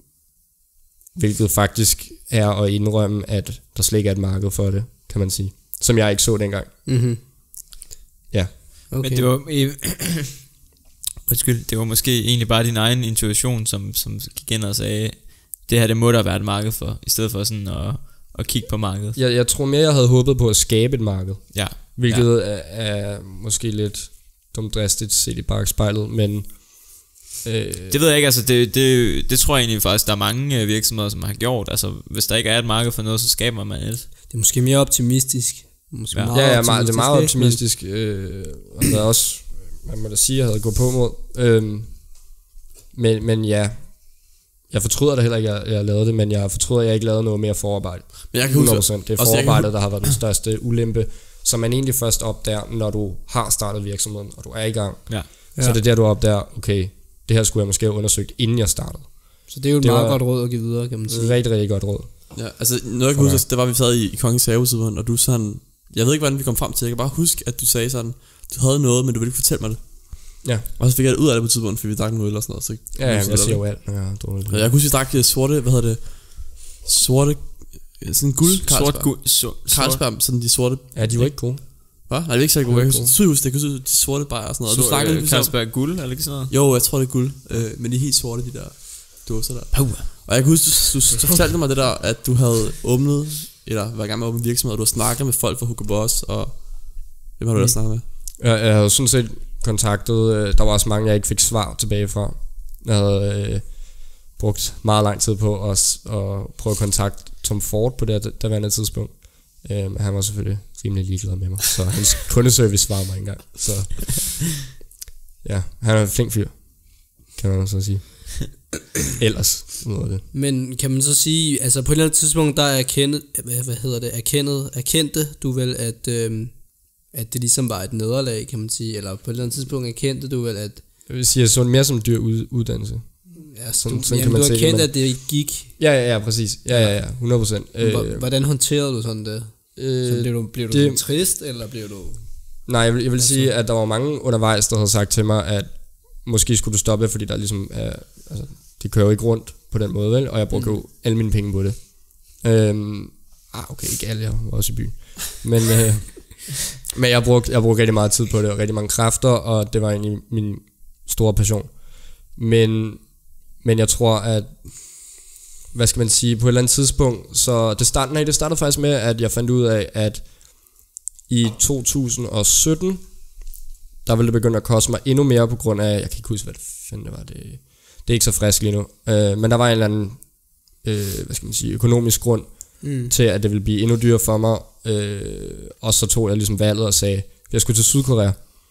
hvilket faktisk er at indrømme, at der slet ikke er et marked for det, kan man sige. Som jeg ikke så dengang. Mm-hmm. Ja. Okay. Men det var... Undskyld, det var måske egentlig bare din egen intuition, som, som gik ind og sagde, det her det må der være et marked for, i stedet for sådan at, at kigge på markedet. Jeg, jeg tror mere, jeg havde håbet på at skabe et marked. Ja. Hvilket ja. er, er måske lidt dumdristigt set i bakspejlet, men... Øh, Det ved jeg ikke, altså det, det, det tror jeg egentlig faktisk, der er mange virksomheder, som har gjort. Altså hvis der ikke er et marked for noget, så skaber man et. Det er måske mere optimistisk. Måske Ja. meget ja, ja, meget, det er meget ikke? optimistisk. Øh, og der er også, man må da sige, jeg havde gået på mod. Øh, men, men ja, jeg fortryder da heller ikke, at jeg lavede det, men jeg fortryder, at jeg ikke lavede noget mere forarbejde. Men jeg kan huske, hundrede procent. Det er også jeg kan forarbejdet, der har været den største ulempe, som man egentlig først opdager, når du har startet virksomheden, og du er i gang. Ja. Ja. Så det er der, du opdager, okay, det her skulle jeg måske have undersøgt, inden jeg startede. Så det er jo et Det meget var- godt råd at give videre, kan man sige. Rigtig, rigtig godt råd. Ja, altså noget jeg kan huske, det var, vi sad i, i Kongens Have siden, og du sådan, jeg ved ikke, hvordan vi kom frem til, jeg kan bare huske, at du sagde sådan, du havde noget, men du ville ikke fortælle mig det. Ja. Og så fik jeg det ud af det på et tidspunkt, fordi vi drak en øl og sådan noget. Så Ja, ja, jeg siger jo alt, når jeg har drukket Ja, det. jeg kunne huske, vi drak øh, sorte, hvad hedder det, sorte, sådan guld, Sort Carlsberg. guld, sort, sort, Carlsberg, sådan de sorte, Ja, de var ikke gode. hvad? Nej, det er ikke så gode, jeg Det kan var huske, huske det, jeg kan huske de sorte bajer og sådan noget, og du sort, snakkede øh, lidt om, Carlsberg guld, eller ikke sådan noget? jo, jeg tror det er guld, øh, men de er helt sorte, de der dåser der. Og jeg kan huske, du, du, du fortalte mig det der, at du havde åbnet, eller var i gang med at åbne virksomhed, og du har snakket med folk fra Hugo Boss, og hvem har du Mm. ellers snakket med? Jeg, jeg havde sådan set kontaktet, øh, der var også mange, jeg ikke fik svar tilbage fra. Jeg havde øh, brugt meget lang tid på at, s- at prøve at kontakte Tom Ford på det daværende tidspunkt. Øh, men han var selvfølgelig rimelig ligeglad med mig, så hans kundeservice svarede mig ikke engang. Så ja, han er en flink fyr, kan man så sige. Ellers, noget af det. Men kan man så sige, altså på et eller andet tidspunkt, der er erkendet, hvad, hvad hedder det, erkendet, erkendte du vel, at, øhm, at det ligesom var et nederlag, kan man sige, eller på et eller andet tidspunkt erkendte du vel, at Jeg vil sige, jeg så det mere som dyr ud, uddannelse. ja, Sådan- du, sådan kan jamen, man du se det, erkendte, men- at det ikke gik. Ja, ja, ja, præcis. Ja, ja, ja, hundrede procent. Øh, Hvordan håndterede du sådan det? Så blev du, blev du det- det, trist, eller blev du... Nej, jeg vil, jeg vil Altså- sige, at der var mange undervejs, der havde sagt til mig, at måske skulle du stoppe, fordi der ligesom er, altså, det kører jo ikke rundt på den måde, vel? Og jeg brugte mm. jo alle mine penge på det. Øhm, ah, okay, ikke alle, jeg var også i byen. Men, øh, men jeg brugte, jeg brugte rigtig meget tid på det, og rigtig mange kræfter, og det var egentlig min store passion. Men, men jeg tror, at hvad skal man sige, på et eller andet tidspunkt, så det startede, nej, det startede faktisk med, at jeg fandt ud af, at i to tusind og sytten, der ville det begynde at koste mig endnu mere på grund af, jeg kan ikke huske, hvad det fanden det var, det, det er ikke så frisk lige nu, øh, men der var en eller anden, øh, hvad skal man sige, økonomisk grund Mm. til, at det ville blive endnu dyrere for mig, øh, og så tog jeg ligesom valget og sagde, jeg skulle til Sydkorea,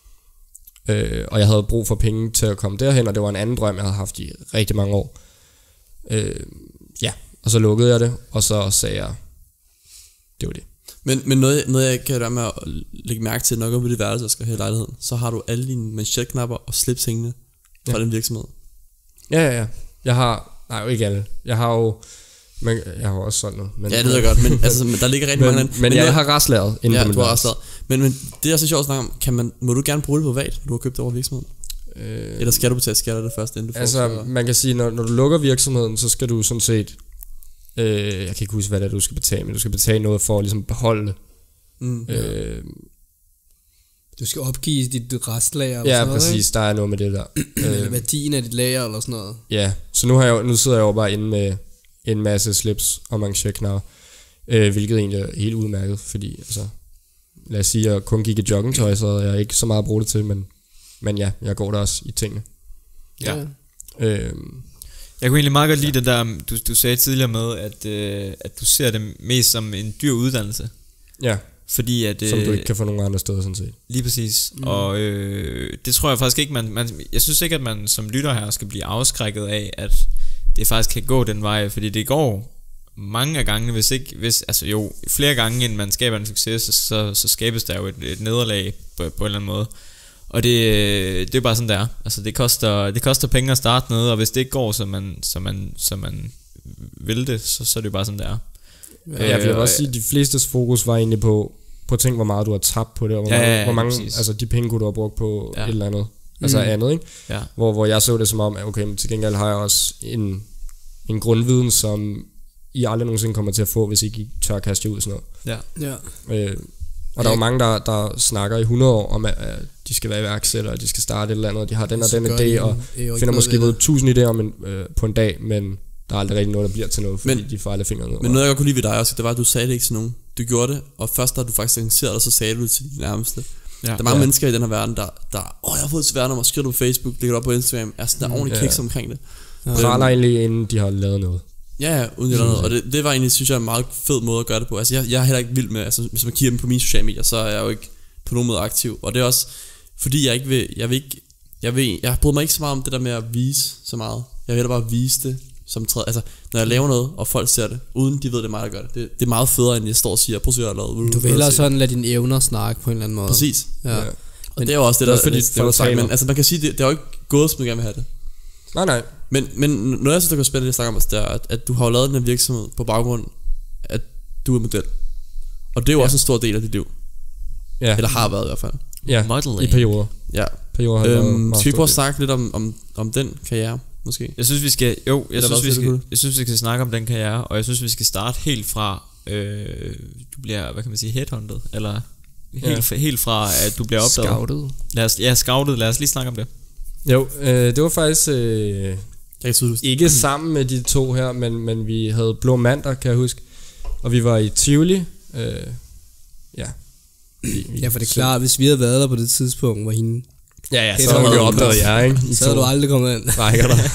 øh, og jeg havde brug for penge til at komme derhen, og det var en anden drøm, jeg havde haft i rigtig mange år. Øh, ja, og så lukkede jeg det, og så sagde jeg, det var det. Men, men noget, noget jeg kan være med at lægge mærke til, når jeg går på det værelse og skal have i lejligheden, så har du alle dine manchetknapper og slips hængende fra Ja. den virksomhed. Ja, ja, ja. Jeg har, nej jo ikke alle. Jeg har jo, men jeg har jo også sådan noget. Men, Ja, det ved jeg godt, men, altså, men der ligger rigtig men, mange... men, men jeg noget- har restlæret inden Ja, på mit du har værelse. også men, men det er så sjovt at snakke om, kan man, må du gerne bruge det privat, når du har købt det over virksomheden? Øh, Eller skal du betale skatter det først, inden du får altså, så- man kan sige, når, når du lukker virksomheden, så skal du sådan set, øh, jeg kan ikke huske, hvad det er, du skal betale, men du skal betale noget for at ligesom beholde det. Mm. Øh, Du skal opgive dit restlager eller Ja, sådan noget, præcis, der er noget med det der. ikke? Værdien af dit lager eller sådan noget. Ja, så nu, har jeg, jo- nu sidder jeg jo bare inde med en masse slips og manchetknapper, øh, hvilket egentlig er helt udmærket, fordi altså, lad os sige, at jeg kun gik i joggingtøj, så jeg ikke så meget at bruge det til, men, men ja, jeg går der også i tingene. Ja. Øh, Jeg kunne egentlig meget godt lide det der, du, du sagde tidligere med, at, øh, at du ser det mest som en dyr uddannelse. ja, Fordi at... som du øh, ikke kan få nogen andre steder sådan set. Lige præcis. Mm. Og øh, det tror jeg faktisk ikke, man, man... Jeg synes ikke, at man som lytter her skal blive afskrækket af, at det faktisk kan gå den vej. Fordi det går mange af gangene, hvis ikke... Hvis, altså jo, flere gange, end man skaber en succes, så, så, så skabes der jo et, et nederlag på, på en eller anden måde. Og det, det er bare sådan, det er. Altså det koster, det koster penge at starte noget, og hvis det ikke går, som man, som man, som man vil det, så, så er det jo bare sådan, det er. Ja, jeg vil Øh, også sige, at de flestes fokus var egentlig på, på at tænke, hvor meget du har tabt på det, og hvor Ja, mange, ja, ja, hvor mange præcis. altså de penge kunne du have brugt på Ja. et eller andet. Altså Mm. andet, ikke? Ja. Hvor, hvor jeg så det som om, at okay, men til gengæld har jeg også en, en grundviden, som I aldrig nogensinde kommer til at få, hvis ikke I tør at kaste jer ud i sådan noget. Ja. Ja. Øh, og der er jo mange, der, der snakker i hundrede år om, at øh, de skal være iværksættere, de skal starte et eller andet, de har den og Så den gør idé, de og jo ikke finder noget måske ved ved det. tusind idéer om en, øh, på en dag, men der er aldrig rigtig noget, der bliver til noget, fordi Men- de får aldrig fingre ned. Men noget jeg godt kunne lide ved dig også, det var at du sagde det ikke til nogen. Du gjorde det, og først da du faktisk annoncerede det, så sagde du det til de nærmeste. Ja. Der er mange Ja. mennesker i den her verden, der, der åh, jeg har fået et sværnummer, skriver du på Facebook, lægger det op på Instagram, er sådan der ordentligt ja. kiks omkring det. praler egentlig, inden de har lavet noget. Ja, ja, uden eller noget. Og det, det var egentlig, synes jeg, en meget fed måde at gøre det på. Altså, jeg, jeg er heller ikke vild med, altså, hvis man kigger dem på mine sociale medier, så er jeg jo ikke på nogen måde aktiv. Og det er også, fordi jeg ikke vil, jeg vil ikke, jeg vil, jeg bryder mig ikke så meget om det der med at vise så meget. Jeg vil hellere bare vise det som tredje. Altså, når jeg laver noget, og folk ser det, uden de ved, det er mig, der gør det. Det, det er meget federe, end jeg står og siger, prøv at se, jeg har lavet. Du vil hellere sådan lade dine evner snakke på en eller anden måde. Præcis. Ja. Ja. Og det er jo også det, der Det er fordi, det, det, folk det, sagt, taler. men altså, man kan sige, det, det har jo ikke gået, som du gerne vil have det. Nej, nej. Men, men noget jeg synes, der kan spille det, jeg snakker om, det er, at, at du har jo lavet den her virksomhed på baggrund, at du er model. Og det er jo Ja. også en stor del af dit liv. Ja, Eller har været i hvert fald. ja. Modeling. I perioder. Ja. perioder har det været Øhm, meget skal vi stor prøve at del. snakke lidt om, om, om den karriere, måske? Jeg synes vi skal jo, jeg Eller synes hvad vi siger du, skal, Kurt? jeg synes vi skal snakke om den karriere, og jeg synes vi skal starte helt fra øh, du bliver, hvad kan man sige, headhunted, eller helt, ja. helt fra at du bliver opdaget. Scoutet. Lad os, ja, scoutet. Lad os lige snakke om det. Jo, øh, det var faktisk øh, Jeg kan tydeligt. ikke sammen med de to her, men, men vi havde Blå Mandag, kan jeg huske. Og vi var i Tivoli. Øh, ja. Vi, vi, Ja, for det er klart, hvis vi havde været der på det tidspunkt, hvor hende... Ja, ja, Det så er havde vi der- opdaget jer, ikke? I Så havde to du aldrig kommet ind. rækker der.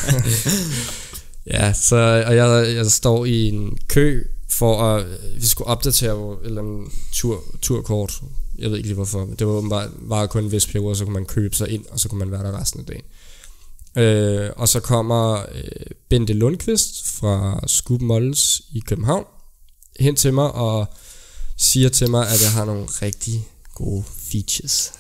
Ja, så og jeg, jeg står i en kø for at vi skulle opdatere vores eller en tur, turkort. Jeg ved ikke lige hvorfor, men det var åbenbart var kun en vis periode, så kunne man købe sig ind, og så kunne man være der resten af dagen. Øh, og så kommer øh, Bente Lundqvist fra Scoop Models i København hen til mig og siger til mig, at jeg har nogle rigtig gode features.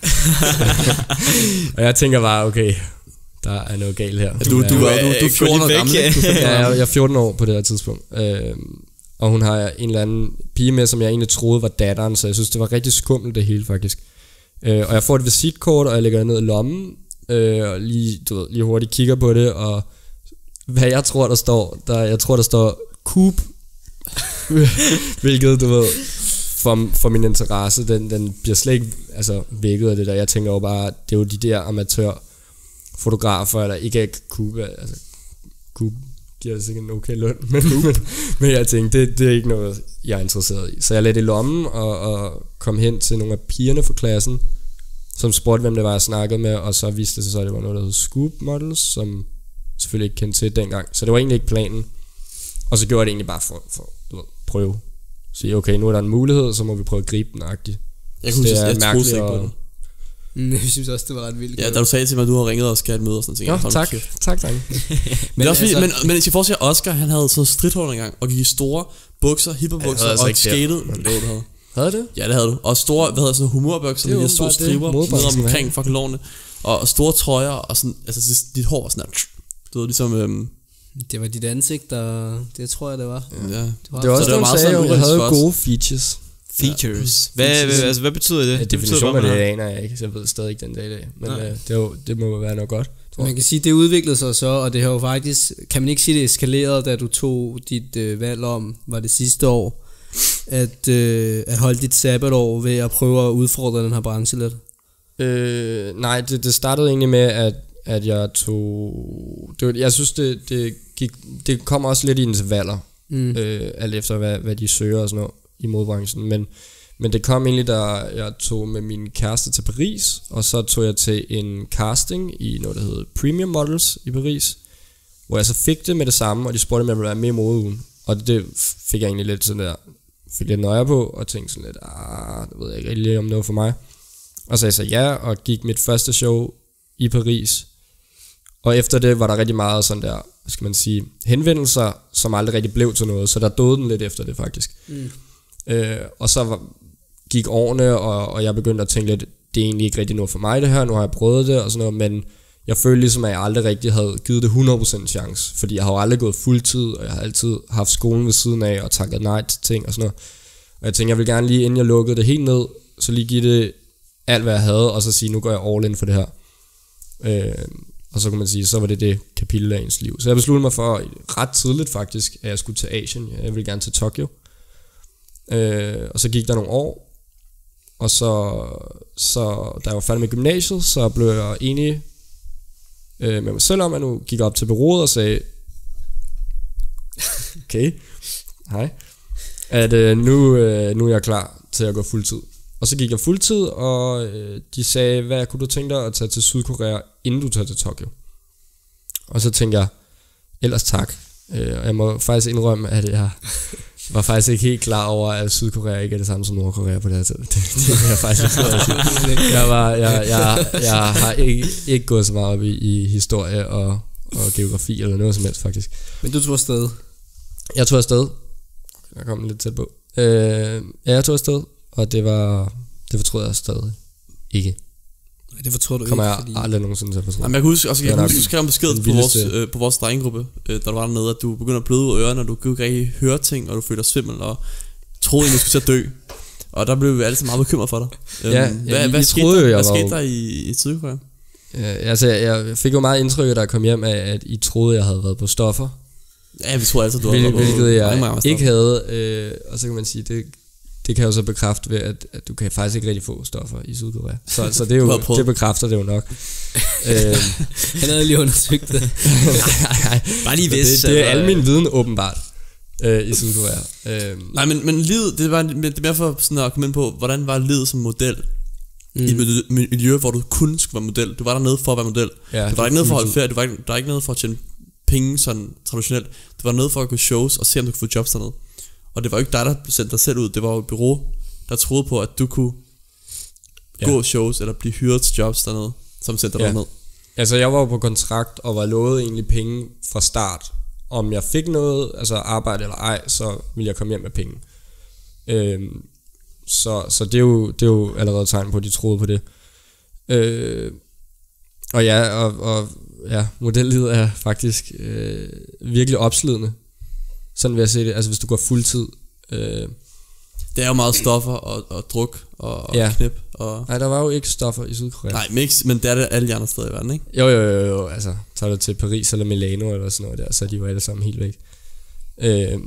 Og jeg tænker bare, okay, der er noget galt her. Du, du, du, du, du er fjorten år gammel. ikke? Du er fjorten år Ja, gammel. jeg, jeg er fjorten år på det her tidspunkt. Øhm, og hun har en eller anden pige med, som jeg egentlig troede var datteren, så jeg synes, det var rigtig skummelt det hele faktisk. Øh, og jeg får et visitkort, og jeg lægger det ned i lommen, øh, og lige, du ved, lige hurtigt kigger på det, og hvad jeg tror, der står, der, jeg tror, der står Coop, hvilket, du ved, for, for min interesse, den, den bliver slet ikke altså, vækket af det der. Jeg tænker jo bare, det er jo de der amatør fotografer, eller ikke ikke Coop, altså Coop giver sikkert en okay løn, men, men, men jeg tænkte, det, det er ikke noget, jeg er interesseret i. Så jeg lagde det i lommen og, og kom hen til nogle af pigerne fra klassen, som spurgte, hvem det var, jeg snakkede med, og så viste det sig så, at det var noget, der hed Scoop Models, som selvfølgelig ikke kendte til dengang. Så det var egentlig ikke planen. Og så gjorde jeg det egentlig bare for, for du ved, prøve. Sige, okay, nu er der en mulighed, så må vi prøve at gribe den agtigt. Jeg Så kunne det huske, er jeg troede mærkeligt ikke på at- det. Mm, Jeg synes også, det var ret vildt. Ja, da du sagde til mig, at du har ringet og skal have et møde og sådan noget. Ja, hold tak. kæft. Tak, tak. Men, det er også, altså, altså- men, men jeg skal forestille, at Oscar, han havde sådan stridthår engang, og gik i store bukser, hiphopbukser, Jeg havde altså og ikke det. skated. Jo, det havde. Havde det? Ja, det havde du. Og store, hvad hedder sådan nogle humorbukser, Det er med de her store åbenbart det, striber, ned modebranchen omkring er. fucking lårene. Og, og store trøjer, og sådan, altså dit- dit hår var sådan der, du ved, ligesom, øhm, Det var dit ansigt, der... Det tror jeg, det var. ja. Det var, Det var også Så det, det var hun meget sagde, sådan jo. Jeg havde urealistisk gode features. Features. Hvad, hvad, altså, hvad betyder det? Ja, det betyder definitionen af bare, det man aner jeg ikke, så jeg ved stadig ikke den dag i dag. Men Nej. øh, det, er jo, det må være noget godt. Tror Man jeg. kan sige, det udviklede sig så, og det har jo faktisk... Kan man ikke sige, det eskalerede, da du tog dit øh, valg om, var det sidste år, at, øh, at holde dit sabbatår ved at prøve at udfordre den her branche lidt? Øh, nej, det, det startede egentlig med, at, at jeg tog... Det var, jeg synes, det, det, gik, det kommer også lidt i intervaller, mm. øh, alt efter, hvad, hvad de søger og sådan noget i modebranchen. Men, men det kom egentlig, da jeg tog med min kæreste til Paris, og så tog jeg til en casting i noget, der hedder Premium Models i Paris, hvor jeg så fik det med det samme, og de spurgte, om jeg ville være med i modeugen. Og det fik jeg egentlig lidt sådan der, fik lidt nøje på, og tænkte sådan lidt, ah, det ved jeg ikke rigtig, om det var for mig. Og så jeg sagde ja, og gik mit første show i Paris. Og efter det var der rigtig meget sådan der, hvad skal man sige, henvendelser, som aldrig rigtig blev til noget, så der døde den lidt efter det faktisk. Mm. Øh, og så var, gik årene, og, og jeg begyndte at tænke lidt, det er egentlig ikke rigtig noget for mig det her, nu har jeg prøvet det og sådan noget, men jeg følte ligesom, at jeg aldrig rigtig havde givet det hundrede procent chance, fordi jeg har jo aldrig gået fuldtid, og jeg har altid haft skolen ved siden af, og takket nej til ting og sådan noget. Og jeg tænkte, jeg vil gerne lige, inden jeg lukkede det helt ned, så lige give det alt, hvad jeg havde, og så sige, nu går jeg all in for det her. Øh, og så kan man sige, så var det det kapitel af ens liv. Så jeg besluttede mig for, ret tidligt faktisk, at jeg skulle til Asien. Jeg ville gerne til Tokyo. Øh, og så gik der nogle år, og så, så da jeg var færdig med gymnasiet, så blev jeg enig øh, med mig selv om, at nu gik jeg op til bureauet og sagde, okay, hej, at øh, nu, øh, nu er jeg klar til at gå fuldtid. Og så gik jeg fuldtid, og øh, de sagde, hvad kunne du tænke dig at tage til Sydkorea, inden du tager til Tokyo? Og så tænkte jeg, ellers tak. Øh, og jeg må faktisk indrømme, at jeg var faktisk ikke helt klar over, at Sydkorea ikke er det samme som Nordkorea på det her tid. Det, det er jeg faktisk ikke. Jeg, var, jeg, jeg, jeg har ikke, ikke gået så meget op i, i historie og, og geografi eller noget som helst faktisk. Men du tog afsted? Jeg tog afsted. Jeg kom lidt tæt på. Øh, ja, jeg tog afsted. Og det var, det fortrød jeg stadig ikke. Nej, det fortrød du Kommer ikke, jeg fordi... aldrig nogensinde til at fortryde. Jamen, jeg kan huske, også, jeg kan huske, du skrev en besked på vores, øh, på vores drengegruppe, øh, da du var dernede, at du begyndte at bløde ud af ørerne, og du kunne ikke rigtig høre ting, og du følte dig svimmel, og troede, at du skulle til at dø. Og der blev vi alle sammen meget bekymret for dig. Ja, øhm, ja, hvad, I, hvad, I skete troede der, jo, jeg hvad var... skete der i, i Sydkorea? Ja, altså, jeg fik jo meget indtryk, da jeg kom hjem af, at I troede, jeg havde været på stoffer. Ja, vi troede altid, du Hvil, havde været på hvilket jeg mange, mange ikke havde. Øh, og så kan man sige, det... Det kan jeg jo så bekræfte ved, at, at du kan faktisk ikke rigtig få stoffer i Sydkorea. Så, så det, er jo, det bekræfter det jo nok. øhm. Han havde lige undersøgt det. nej, nej. Bare lige vis. Det, det er al min viden åbenbart øh, i Sydkorea. Øhm. Nej, men, men livet, det var det er mere for sådan at komme ind på, hvordan var livet som model mm. i et miljø, hvor du kun skulle være model. Du var dernede for at være model. Ja, du var ikke nede for at holde ferie, du var ikke, der var ikke nede for at tjene penge sådan traditionelt. Du var nede for at gå shows og se, om du kunne få jobs dernede. Og det var jo ikke dig, der sendte dig selv ud. Det var jo et bureau, der troede på, at du kunne ja. gå shows eller blive hyret til jobs dernede, som sendte dig ja. ned. Altså jeg var jo på kontrakt og var lovet egentlig penge fra start. Om jeg fik noget, altså arbejde eller ej, så ville jeg komme hjem med penge. Øhm, så så det, er jo, det er jo allerede tegn på, at de troede på det. Øh, og ja, og, og ja, modellivet er faktisk øh, virkelig opslidende. Sådan vil jeg se det, altså hvis du går fuldtid. Øh, det er jo meget stoffer og, og druk og, og ja. knip. Og... Nej, der var jo ikke stoffer i Sydkorea. Nej, mix, men det er det alle de andre steder i verden, ikke? Jo, jo, jo, jo. Altså tager du til Paris eller Milano eller sådan noget der, så er de jo alle sammen helt væk. Øh,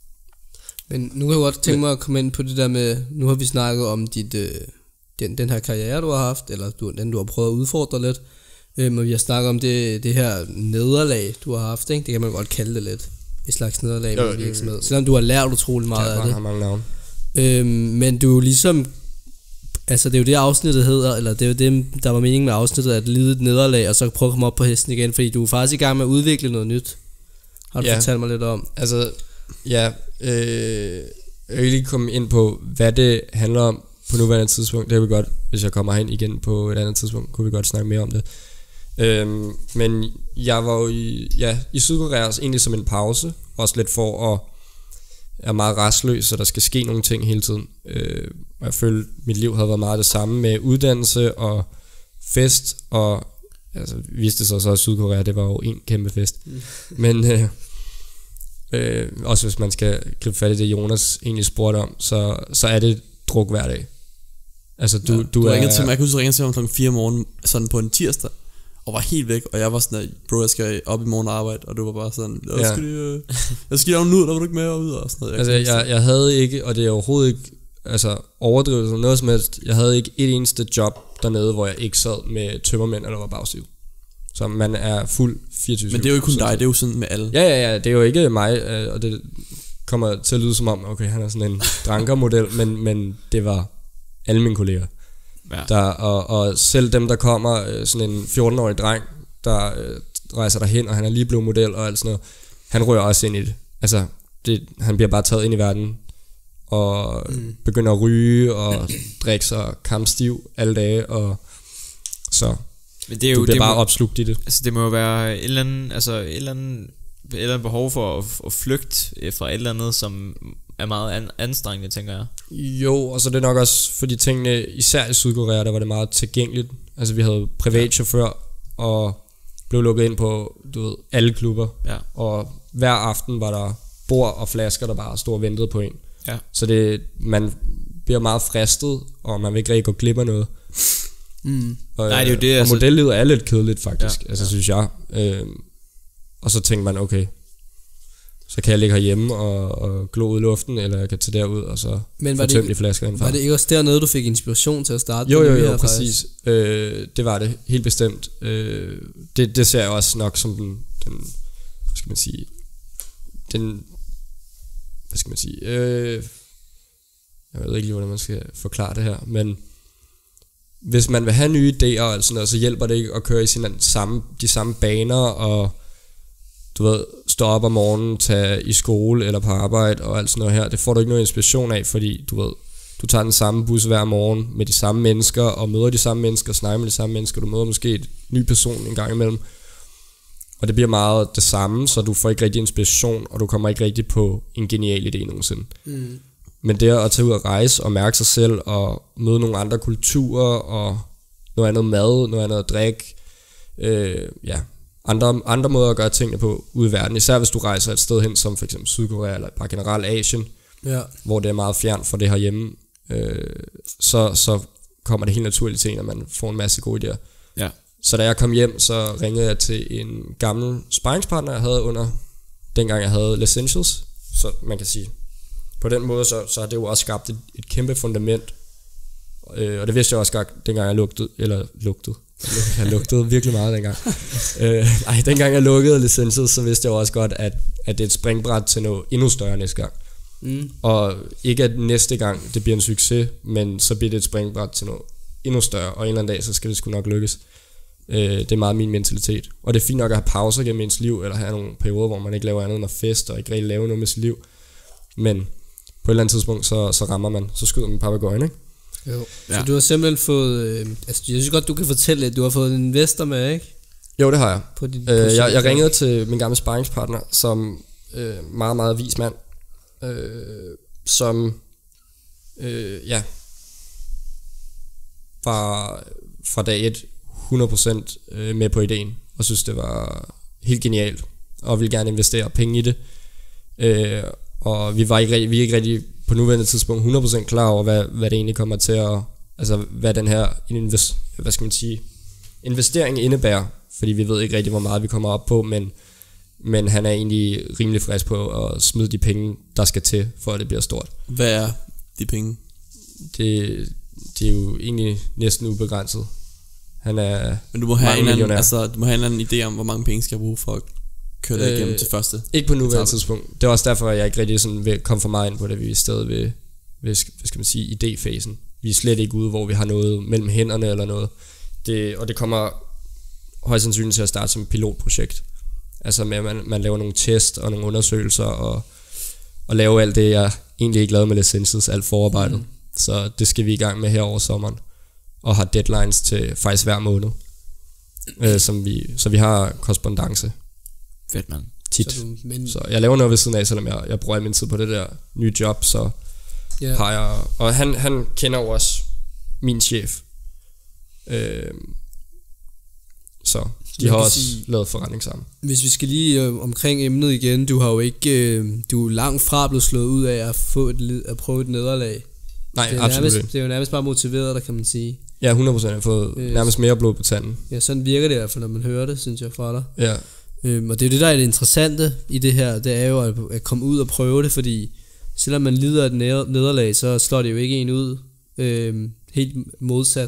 men nu kan jeg godt tænke mig at komme ind på det der med, nu har vi snakket om dit, øh, den, den her karriere, du har haft, eller du, den du har prøvet at udfordre lidt. Øh, men vi har snakket om det, det her nederlag, du har haft, ikke? Det kan man godt kalde det lidt. Et slags nederlag med virksomhed. Selvom du har lært utrolig meget ja, af det. Har mange navne. Øhm, men du er ligesom, altså det er jo det afsnittet hedder, eller det er jo det, der var meningen med afsnittet, at lide et nederlag, og så prøve at komme op på hesten igen, fordi du er faktisk i gang med at udvikle noget nyt. Har du ja. fortalt mig lidt om? Altså, ja, øh, jeg vil lige komme ind på, hvad det handler om på nuværende tidspunkt. Det er vi godt, hvis jeg kommer hen igen på et andet tidspunkt, kunne vi godt snakke mere om det. Øhm, men jeg var jo i, ja, i Sydkorea også egentlig som en pause, også lidt for at er meget restløs, så der skal ske nogle ting hele tiden. Øh, og jeg følte, mit liv havde været meget det samme med uddannelse og fest, og altså, viste sig så, at Sydkorea, det var jo en kæmpe fest. Mm. Men øh, øh, også hvis man skal gribe fat i det, Jonas egentlig spurgte om, så, så er det druk hver dag. Altså, du, ja, du, du er... ringede til mig, jeg kunne huske, ringe til mig klokken fire om morgenen, sådan på en tirsdag, og var helt væk, og jeg var sådan, bro, jeg skal op i morgen og arbejde, og du var bare sådan, jeg skal lige, øh, jeg skal lige have ud, der var du ikke med ud, og sådan noget. Jeg altså, jeg, jeg havde ikke, og det er overhovedet ikke, altså overdrivet eller noget som helst, jeg havde ikke et eneste job, dernede, hvor jeg ikke sad med tømmermænd eller var bagstiv. Så man er fuld fireogtyve syv. Men det er jo ikke kun dig, det er jo sådan med alle. Ja, ja, ja, det er jo ikke mig, øh, og det kommer til at lyde som om, okay, han er sådan en drankermodel, men, men det var alle mine kolleger. Ja. Der, og, og selv dem, der kommer, øh, sådan en fjorten-årig dreng, der øh, rejser derhen, og han er lige blevet model og alt sådan noget, han rører også ind i det. Altså, det, han bliver bare taget ind i verden, og mm. begynder at ryge, og drikke sig kampstiv alle dage, og så Men det er jo, du bliver det bare må, opslugt i det. Altså det må jo være et eller andet, altså et eller andet, et eller andet behov for at, at flygte fra et eller andet, som er meget an, anstrengende, tænker jeg. Jo, og så er det nok også, fordi tingene, især i Sydkorea, der var det meget tilgængeligt. Altså vi havde privatchauffør, og blev lukket ind på, du ved, alle klubber. Ja. Og hver aften var der bord og flasker, der bare stod og ventede på en. Ja. Så det, man bliver meget fristet, og man vil ikke rigtig gå glip af noget. Mm. Og, Nej, det er jo det, og altså- modellivet er lidt kedeligt faktisk, Ja, altså ja. synes jeg. Øh, og så tænker man, okay, så kan jeg ligge herhjemme og, og glo ud i luften, eller jeg kan tage derud og så Men få var det, tømt de flasker indfra. var det ikke også dernede, du fik inspiration til at starte? Jo, det jo, nye jo, her, præcis. Øh, det var det, helt bestemt. Øh, det, det ser jeg også nok som den, den hvad skal man sige, den, hvad skal man sige, øh, jeg ved ikke lige, hvordan man skal forklare det her, men hvis man vil have nye idéer og sådan noget, så hjælper det ikke at køre i sine samme, de samme baner, og du ved, stå op om morgenen, tage i skole eller på arbejde og alt sådan noget her. Det får du ikke noget inspiration af, fordi du ved, du tager den samme bus hver morgen med de samme mennesker, og møder de samme mennesker, snakker med de samme mennesker, du møder måske et ny person en gang imellem, og det bliver meget det samme, så du får ikke rigtig inspiration, og du kommer ikke rigtig på en genial idé nogensinde. Mm. Men det at tage ud og rejse og mærke sig selv og møde nogle andre kulturer og noget andet mad, noget andet drik, øh, ja, andre, andre måder at gøre tingene på ude i verden, især hvis du rejser et sted hen som for eksempel Sydkorea eller bare generelt Asien, Ja. hvor det er meget fjern fra det herhjemme, øh, så, så kommer det helt naturligt til en, at man får en masse gode idéer. Ja. Så da jeg kom hjem, så ringede jeg til en gammel sparringspartner, jeg havde under, dengang jeg havde L'Essentials, så man kan sige, på den måde, så, så har det jo også skabt et, et kæmpe fundament, øh, og det vidste jeg også godt, dengang jeg lugtede, eller lugtede, jeg lugtede virkelig meget dengang. øh, nej, dengang jeg lukkede L'Essentials, så vidste jeg også godt, at, at det er et springbræt til noget endnu større næste gang. Mm. Og ikke at næste gang det bliver en succes, men så bliver det et springbræt til noget endnu større, og en eller anden dag, så skal det sgu nok lykkes. Øh, det er meget min mentalitet. Og det er fint nok at have pauser gennem ens liv, eller have nogle perioder, hvor man ikke laver andet end at feste, og ikke rigtig lave noget med sit liv. Men på et eller andet tidspunkt, så, så rammer man, så skyder man papegøjen, ikke? Jo. Ja. Så du har simpelthen fået, øh, altså jeg synes godt, du kan fortælle, at du har fået en investor med, ikke? Jo, det har jeg. På dit Øh, projekt. jeg, jeg ringede til min gamle sparringspartner, som øh, meget, meget vis mand, øh, som øh, ja, var fra dag et hundrede procent øh, med på ideen, og synes det var helt genialt, og ville gerne investere penge i det. Øh, og vi var ikke, vi er ikke rigtig på nuværende tidspunkt hundrede procent klar over, hvad, hvad det egentlig kommer til at, altså hvad den her invest, hvad skal man sige, investering indebærer, fordi vi ved ikke rigtig, hvor meget vi kommer op på, men, men han er egentlig rimelig frisk på at smide de penge, der skal til, for at det bliver stort. Hvad er de penge? Det, det er jo egentlig næsten ubegrænset. Han er Men du må have mange en eller anden, millionær. altså, du må have en eller anden idé om, hvor mange penge skal jeg bruge for at køre det Øh, igennem til første. Ikke på nuværende etape. tidspunkt. Det er også derfor, at jeg ikke rigtig sådan vil komme for meget ind på det. Vi er i stedet ved, ved, hvad skal man sige, idéfasen. Vi er slet ikke ude, hvor vi har noget mellem hænderne eller noget. Det, og det kommer højst sandsynligt til at starte som et pilotprojekt. Altså med, at man, man laver nogle test og nogle undersøgelser og, og laver alt det, jeg egentlig ikke lavede med L'Essentials, alt forarbejdet. Mm. Så det skal vi i gang med her over sommeren. Og har deadlines til faktisk hver måned. Øh, som vi, så vi har korrespondance Fedt, mand. tit. Så du, men, Så jeg laver noget ved siden af, selvom jeg, jeg bruger al min tid på det der nye job, så ja. har jeg... Og han, han kender jo også min chef. Øh, så de Man har kan også sige- lavet forretning sammen. Hvis vi skal lige øh, omkring emnet igen, du har jo ikke, øh, du er langt fra blevet slået ud af at, få et, led- at prøve et nederlag. Nej, det, er absolut nærmest, ikke. det er jo nærmest bare motiveret dig, kan man sige. Ja, hundrede procent. Jeg har fået Øh, nærmest mere blod på tanden. Ja, sådan virker det i hvert fald, når man hører det, synes jeg, fra dig. Ja, Øhm, og det er jo det, der er det interessante i det her, det er jo at, at komme ud og prøve det, fordi selvom man lider af et neder- nederlag, så slår det jo ikke en ud øhm, helt modsat.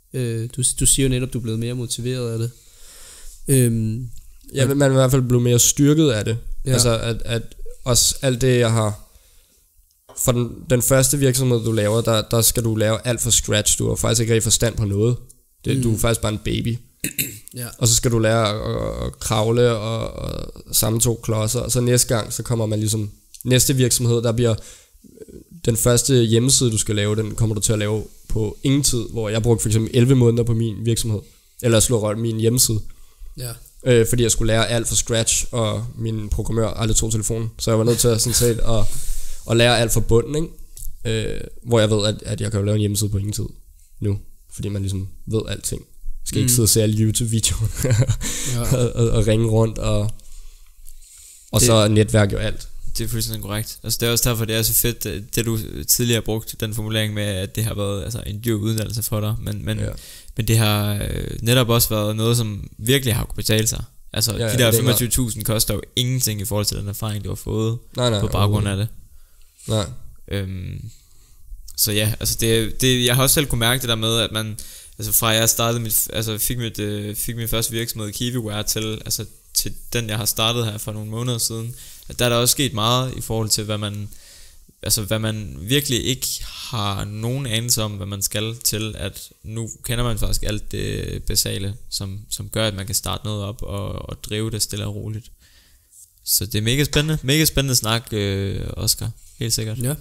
Øh, du, du siger jo netop, at du er blevet mere motiveret af det. Øhm, Ja, men man er i hvert fald blevet mere styrket af det. Ja. Altså, at, at også alt det, jeg har... For den, den første virksomhed, du laver, der, der skal du lave alt fra scratch. Du har faktisk ikke rigtig forstand på noget. Det, mm. Du er faktisk bare en baby. ja. Og så skal du lære at, at kravle og, og samle to klodser. Og så næste gang, så kommer man ligesom... Næste virksomhed, der bliver... Den første hjemmeside, du skal lave, den kommer du til at lave på ingen tid. Hvor jeg brugte for eksempel elleve måneder på min virksomhed. Eller slå rødt min hjemmeside. Ja. Øh, fordi jeg skulle lære alt fra scratch, og min programmør aldrig tog telefonen. Så jeg var nødt til at, sådan set, at, at lære alt fra bunden, ikke? Øh, hvor jeg ved, at, at jeg kan jo lave en hjemmeside på ingen tid nu. Fordi man ligesom ved alting. Jeg skal mm. ikke sidde og se alle YouTube-videoer ja. og, og, og ringe rundt, og, og det, så netværk jo alt. Det er fuldstændig korrekt. Altså det er også derfor, det er så fedt, det du tidligere brugte, den formulering med, at det har været altså, en dyr uddannelse for dig. Men, men, ja. men det har øh, netop også været noget, som virkelig har kunne betale sig. Altså ja, de der femogtyve tusind koster jo ingenting i forhold til den erfaring, du har fået nej, nej, på baggrund af det. Nej. Øhm, så ja, altså det, det, jeg har også selv kunne mærke det der med, at man, altså fra jeg startede mit, altså fik mit, øh, fik min første virksomhed KiwiWare til, altså til den jeg har startet her for nogle måneder siden, at der er der også sket meget i forhold til hvad man, altså hvad man virkelig ikke har nogen anelse om, hvad man skal til, at nu kender man faktisk alt det basale, som, som gør, at man kan starte noget op og, og drive det stille og roligt. Så det er mega spændende, mega spændende snak, øh, Oscar, helt sikkert. Ja.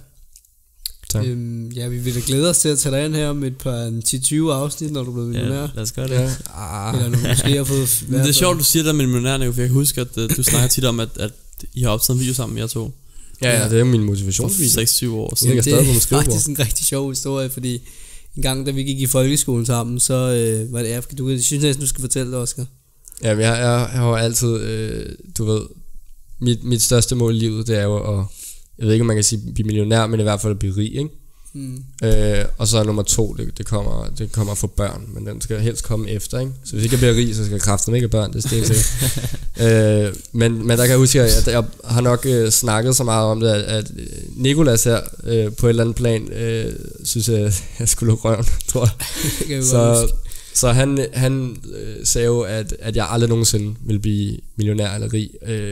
Øhm, ja, vi vil da glæde os til at tage dig ind her om et par ti til tyve afsnit, når du bliver millionær. Ja, lad os gøre det. Ja. Ah. Eller nu måske har fået... Men det er sjovt, du siger det med millionærerne, for jeg kan huske, at uh, du snakker tit om, at, at I har optaget en video sammen, jeg to. Ja, ja, det er min motivationsvideo. For seks syv år siden. Ja, det er faktisk en rigtig sjov historie, fordi en gang, da vi gik i folkeskolen sammen, så øh, var det... Du, jeg synes næsten, du skal fortælle det, Oscar. Ja, men jeg, jeg, jeg har altid... Øh, du ved... Mit, mit største mål i livet, det er jo at... Jeg ved ikke, om man kan sige blive millionær, men i hvert fald at blive rig, ikke? Mm. Øh, og så nummer to, det, det kommer det kommer fra børn, men den skal helst komme efter, ikke? Så hvis ikke jeg bliver rig, så skal jeg kræfte ikke børn, det er stensikkert. øh, men, men der kan jeg huske, at jeg har nok øh, snakket så meget om det, at, at Nicolas her øh, på et eller andet plan øh, synes jeg, jeg skulle lukke røven, tror jeg. så så han, han øh, sagde jo, at, at jeg aldrig nogensinde ville blive millionær eller rig. Øh,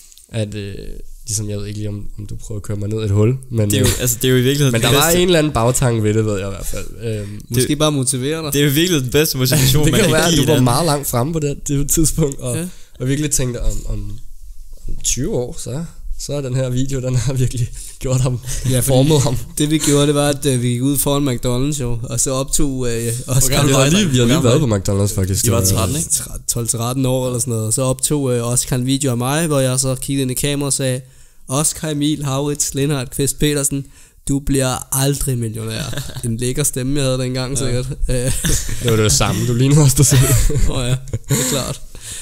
at øh, ligesom jeg ved ikke lige om, om du prøver at køre mig ned et hul, men det er jo, altså det er jo i virkeligheden men der var en eller anden bagtanke ved det, ved jeg i hvert fald. Øhm, Måske det, bare motivere dig. Det er jo virkelig den bedste motivation. Det kan jo være, at du var meget langt fremme på det, det tidspunkt, og, ja. og virkelig tænkte om, om, om tyve år, så så er den her video, den har virkelig gjort ham, ja, formet ham. Det vi gjorde, det var, at uh, vi gik ud foran McDonald's jo, og så optog uh, Oscar. Vi har lige, vi har lige været på McDonald's faktisk. Det var tretten, ikke? tolv til tretten år eller sådan noget, og så optog uh, Oscar en video af mig, hvor jeg så kiggede ind i kameraet og sagde, Oscar Emil Haurits Lindhardt Kvist Petersen, du bliver aldrig millionær. En lækker stemme, jeg havde dengang, ja. Sikkert. Det var det samme, du lignede også dig selv. Åh oh, ja, det er klart.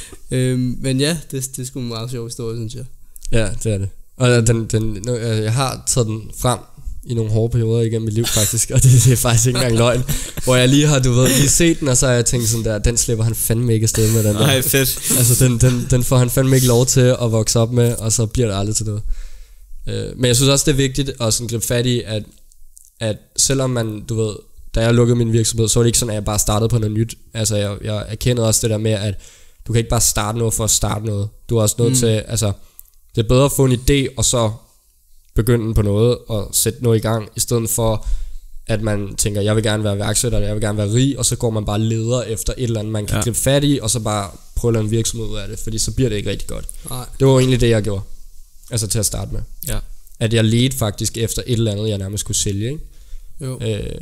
Øhm, men ja, det, det er sgu en meget sjov historie, synes jeg. Ja, det er det. Og den, den, jeg har taget den frem i nogle hårde perioder igennem mit liv faktisk, og det, det er faktisk ikke engang løgn. Hvor jeg lige har, du ved, lige set den, og så har jeg tænkt sådan der, den slipper han fandme ikke afsted med, den der. Nej, fedt. Altså den, den, den får han fandme ikke lov til at vokse op med, og så bliver det aldrig til noget. Uh, men jeg synes også, det er vigtigt at sådan gribe fat i, at, at selvom man, du ved, da jeg lukkede min virksomhed, så var det ikke sådan, at jeg bare startede på noget nyt. Altså jeg, jeg erkendte også det der med, at du kan ikke bare starte noget for at starte noget. Du er også nødt mm. til, altså det er bedre at få en idé, og så begynde på noget, og sætte noget i gang, i stedet for, at man tænker, jeg vil gerne være værksætter, jeg vil gerne være rig, og så går man bare leder efter et eller andet, man kan ja. gribe fat i, og så bare prøve at lave en virksomhed ud af det, fordi så bliver det ikke rigtig godt. Nej. Det var jo egentlig det, jeg gjorde. Altså til at starte med. Ja. At jeg ledte faktisk efter et eller andet, jeg nærmest skulle sælge, ikke? Jo. Øh,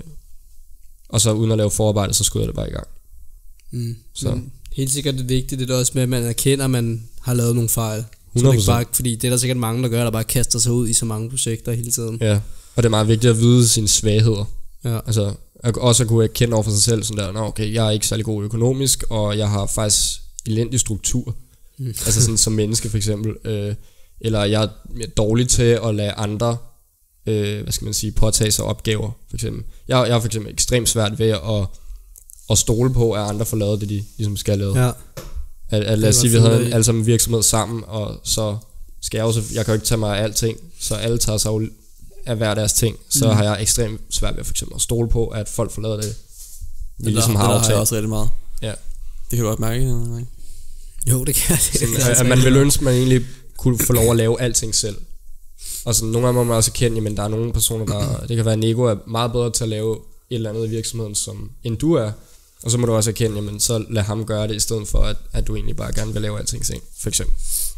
og så uden at lave forarbejde, så skulle jeg det bare i gang. Mm. Så. Men helt sikkert det vigtigt, det er også med, at man erkender, at man har lavet nogle fejl. hundrede procent. Bare, fordi det er der sikkert mange, der gør, der bare kaster sig ud i så mange projekter hele tiden. Ja, og det er meget vigtigt at vide sine svagheder. Ja. Altså også at kunne erkende over for sig selv sådan der, nå okay, jeg er ikke særlig god økonomisk, og jeg har faktisk elendig struktur. Mm. Altså sådan som menneske for eksempel. Øh, eller jeg er dårlig til at lade andre, øh, hvad skal man sige, påtage sig opgaver for eksempel. Jeg, jeg har for eksempel ekstremt svært ved at, at stole på, at andre får lavet det, de ligesom skal lave. Ja. At, at lad os sige, vi havde alle sammen en virksomhed sammen, og så skal jeg også, jeg kan jo ikke tage mig af alting, så alle tager sig af hver deres ting, så mm. har jeg ekstremt svært ved for eksempel at stole på, at folk får lavet det Vi ligesom har aftalt også rigtig meget. Ja. Det kan du godt mærke, ikke? Jo, det kan jeg. Sådan, at, at man vil ønske, at man egentlig kunne få lov at lave alting selv. Og sådan, nogle gange må man også erkende, men der er nogle personer, der, det kan være, at Nego er meget bedre til at lave et eller andet i virksomheden, som, end du er. Og så må du også erkende, men så lad ham gøre det, i stedet for, at, at du egentlig bare gerne vil lave alting selv, for eksempel.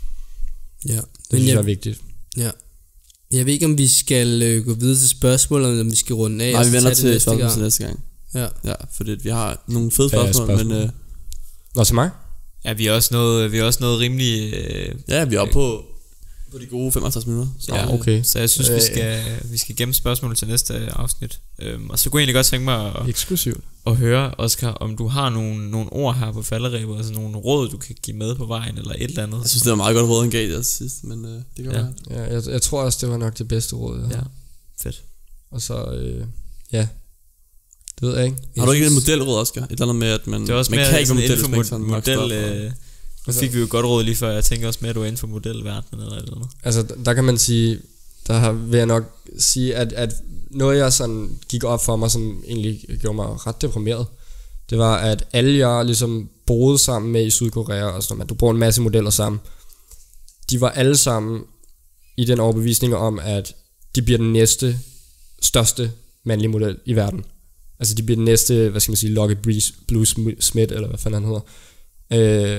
Ja. Det synes jeg er vigtigt. Ja. Jeg ved ikke, om vi skal øh, gå videre til spørgsmål, eller om vi skal runde af. Nej, vi vender til til spørgsmål til næste gang. Ja. Ja, fordi vi har nogle fede Ja, spørgsmål, spørgsmål. men... Øh, Nå, til mig? Ja, vi er også noget, vi er også noget rimelig... Øh, ja, vi er oppe på, på de gode femoghalvtreds minutter. Så, ja, okay. Så jeg synes, vi Øh. skal, vi skal gemme spørgsmål til næste afsnit. Øhm, og så kunne jeg egentlig godt tænke mig at, Eksklusivt. at høre, Oscar, om du har nogle, nogle ord her på falderæbet, altså nogle råd, du kan give med på vejen, eller et eller andet. Jeg synes, det var meget godt råd, han gav det sidst, men øh, det kan Ja. være. Ja, jeg, jeg tror også, det var nok det bedste råd. Jeg Ja, har. fedt. Og så, øh, ja, det ved jeg ikke. Har du ikke et modelråd, Oscar? Et eller andet med, at man, Det er også man mere kan ikke sådan være inden model, for hvis man ikke er model, sådan en øh, nu fik vi jo et godt råd lige før. Jeg tænker også mere, at du er inden for modelverdenen eller et eller andet. Altså, der kan man sige, der har, vil jeg nok sige, at, at noget jeg sådan gik op for mig, som egentlig gjorde mig ret deprimeret, det var, at alle jeg ligesom boede sammen med i Sydkorea, og sådan, at du bruger en masse modeller sammen, de var alle sammen i den overbevisning om, at de bliver den næste største mandlige model i verden. Altså de bliver den næste, hvad skal man sige, Locke Blue Smith, eller hvad fanden han hedder. Øh,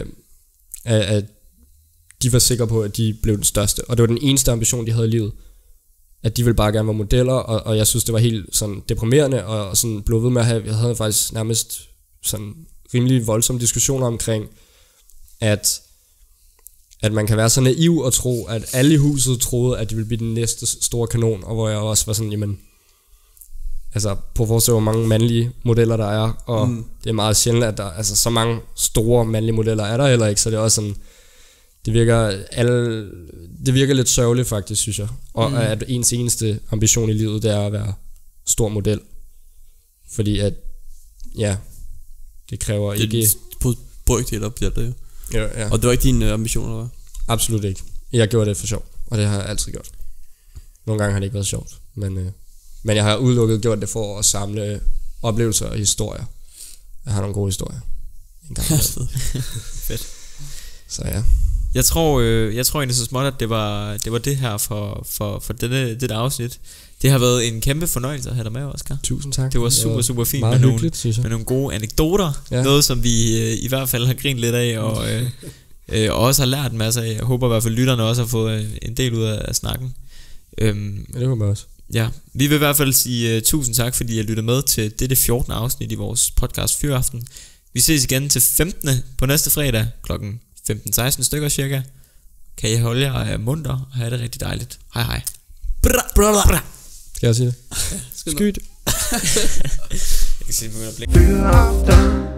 at de var sikre på, at de blev den største. Og det var den eneste ambition, de havde i livet. At de ville bare gerne være modeller, og, og jeg synes, det var helt sådan deprimerende, og, og sådan blev ved med at have, jeg havde faktisk nærmest sådan rimelig voldsomme diskussioner omkring, at at man kan være så naiv og tro, at alle i huset troede, at de ville blive den næste store kanon, og hvor jeg også var sådan, jamen, altså på vores hvor mange mandlige modeller der er, og mm. det er meget sjældent, at der, altså så mange store mandlige modeller er der heller ikke, så det er også sådan, det virker alle, det virker lidt sørgeligt faktisk, synes jeg, og mm. at ens eneste ambition i livet, det er at være stor model, fordi at, ja, det kræver det ikke... på brygdel op, ja, det Ja, ja. Og det var ikke din uh, ambition, eller hvad? Absolut ikke. Jeg gjorde det for sjov, og det har jeg altid gjort. Nogle gange har det ikke været sjovt, men, øh, men jeg har udelukket gjort det for at samle oplevelser og historier. Jeg har nogle gode historier. En gang Fedt. Så ja. Jeg tror, øh, jeg tror egentlig så småt, at det var det, var det her for, for, for dette, dette afsnit. Det har været en kæmpe fornøjelse at have dig med, Oscar. Tusind tak. Det var super, super fint meget med, hyggeligt, nogle, med nogle gode anekdoter. Ja. Noget, som vi øh, i hvert fald har grint lidt af, og, øh, øh, og også har lært en masse af. Jeg håber i hvert fald, lytterne også har fået øh, en del ud af, af snakken. Øhm, Ja, det håber jeg også. Ja, vi vil i hvert fald sige uh, tusind tak, fordi I lyttede med til dette fjortende afsnit i vores podcast Fyraften. Vi ses igen til femtende på næste fredag klokken femten seksten stykker cirka. Kan I holde jer munter og have det rigtig dejligt. Hej hej. Bra, bra, bra. Skal jeg sige det? Ja, Skyt. Jeg kan se, at vi begynder at blinke.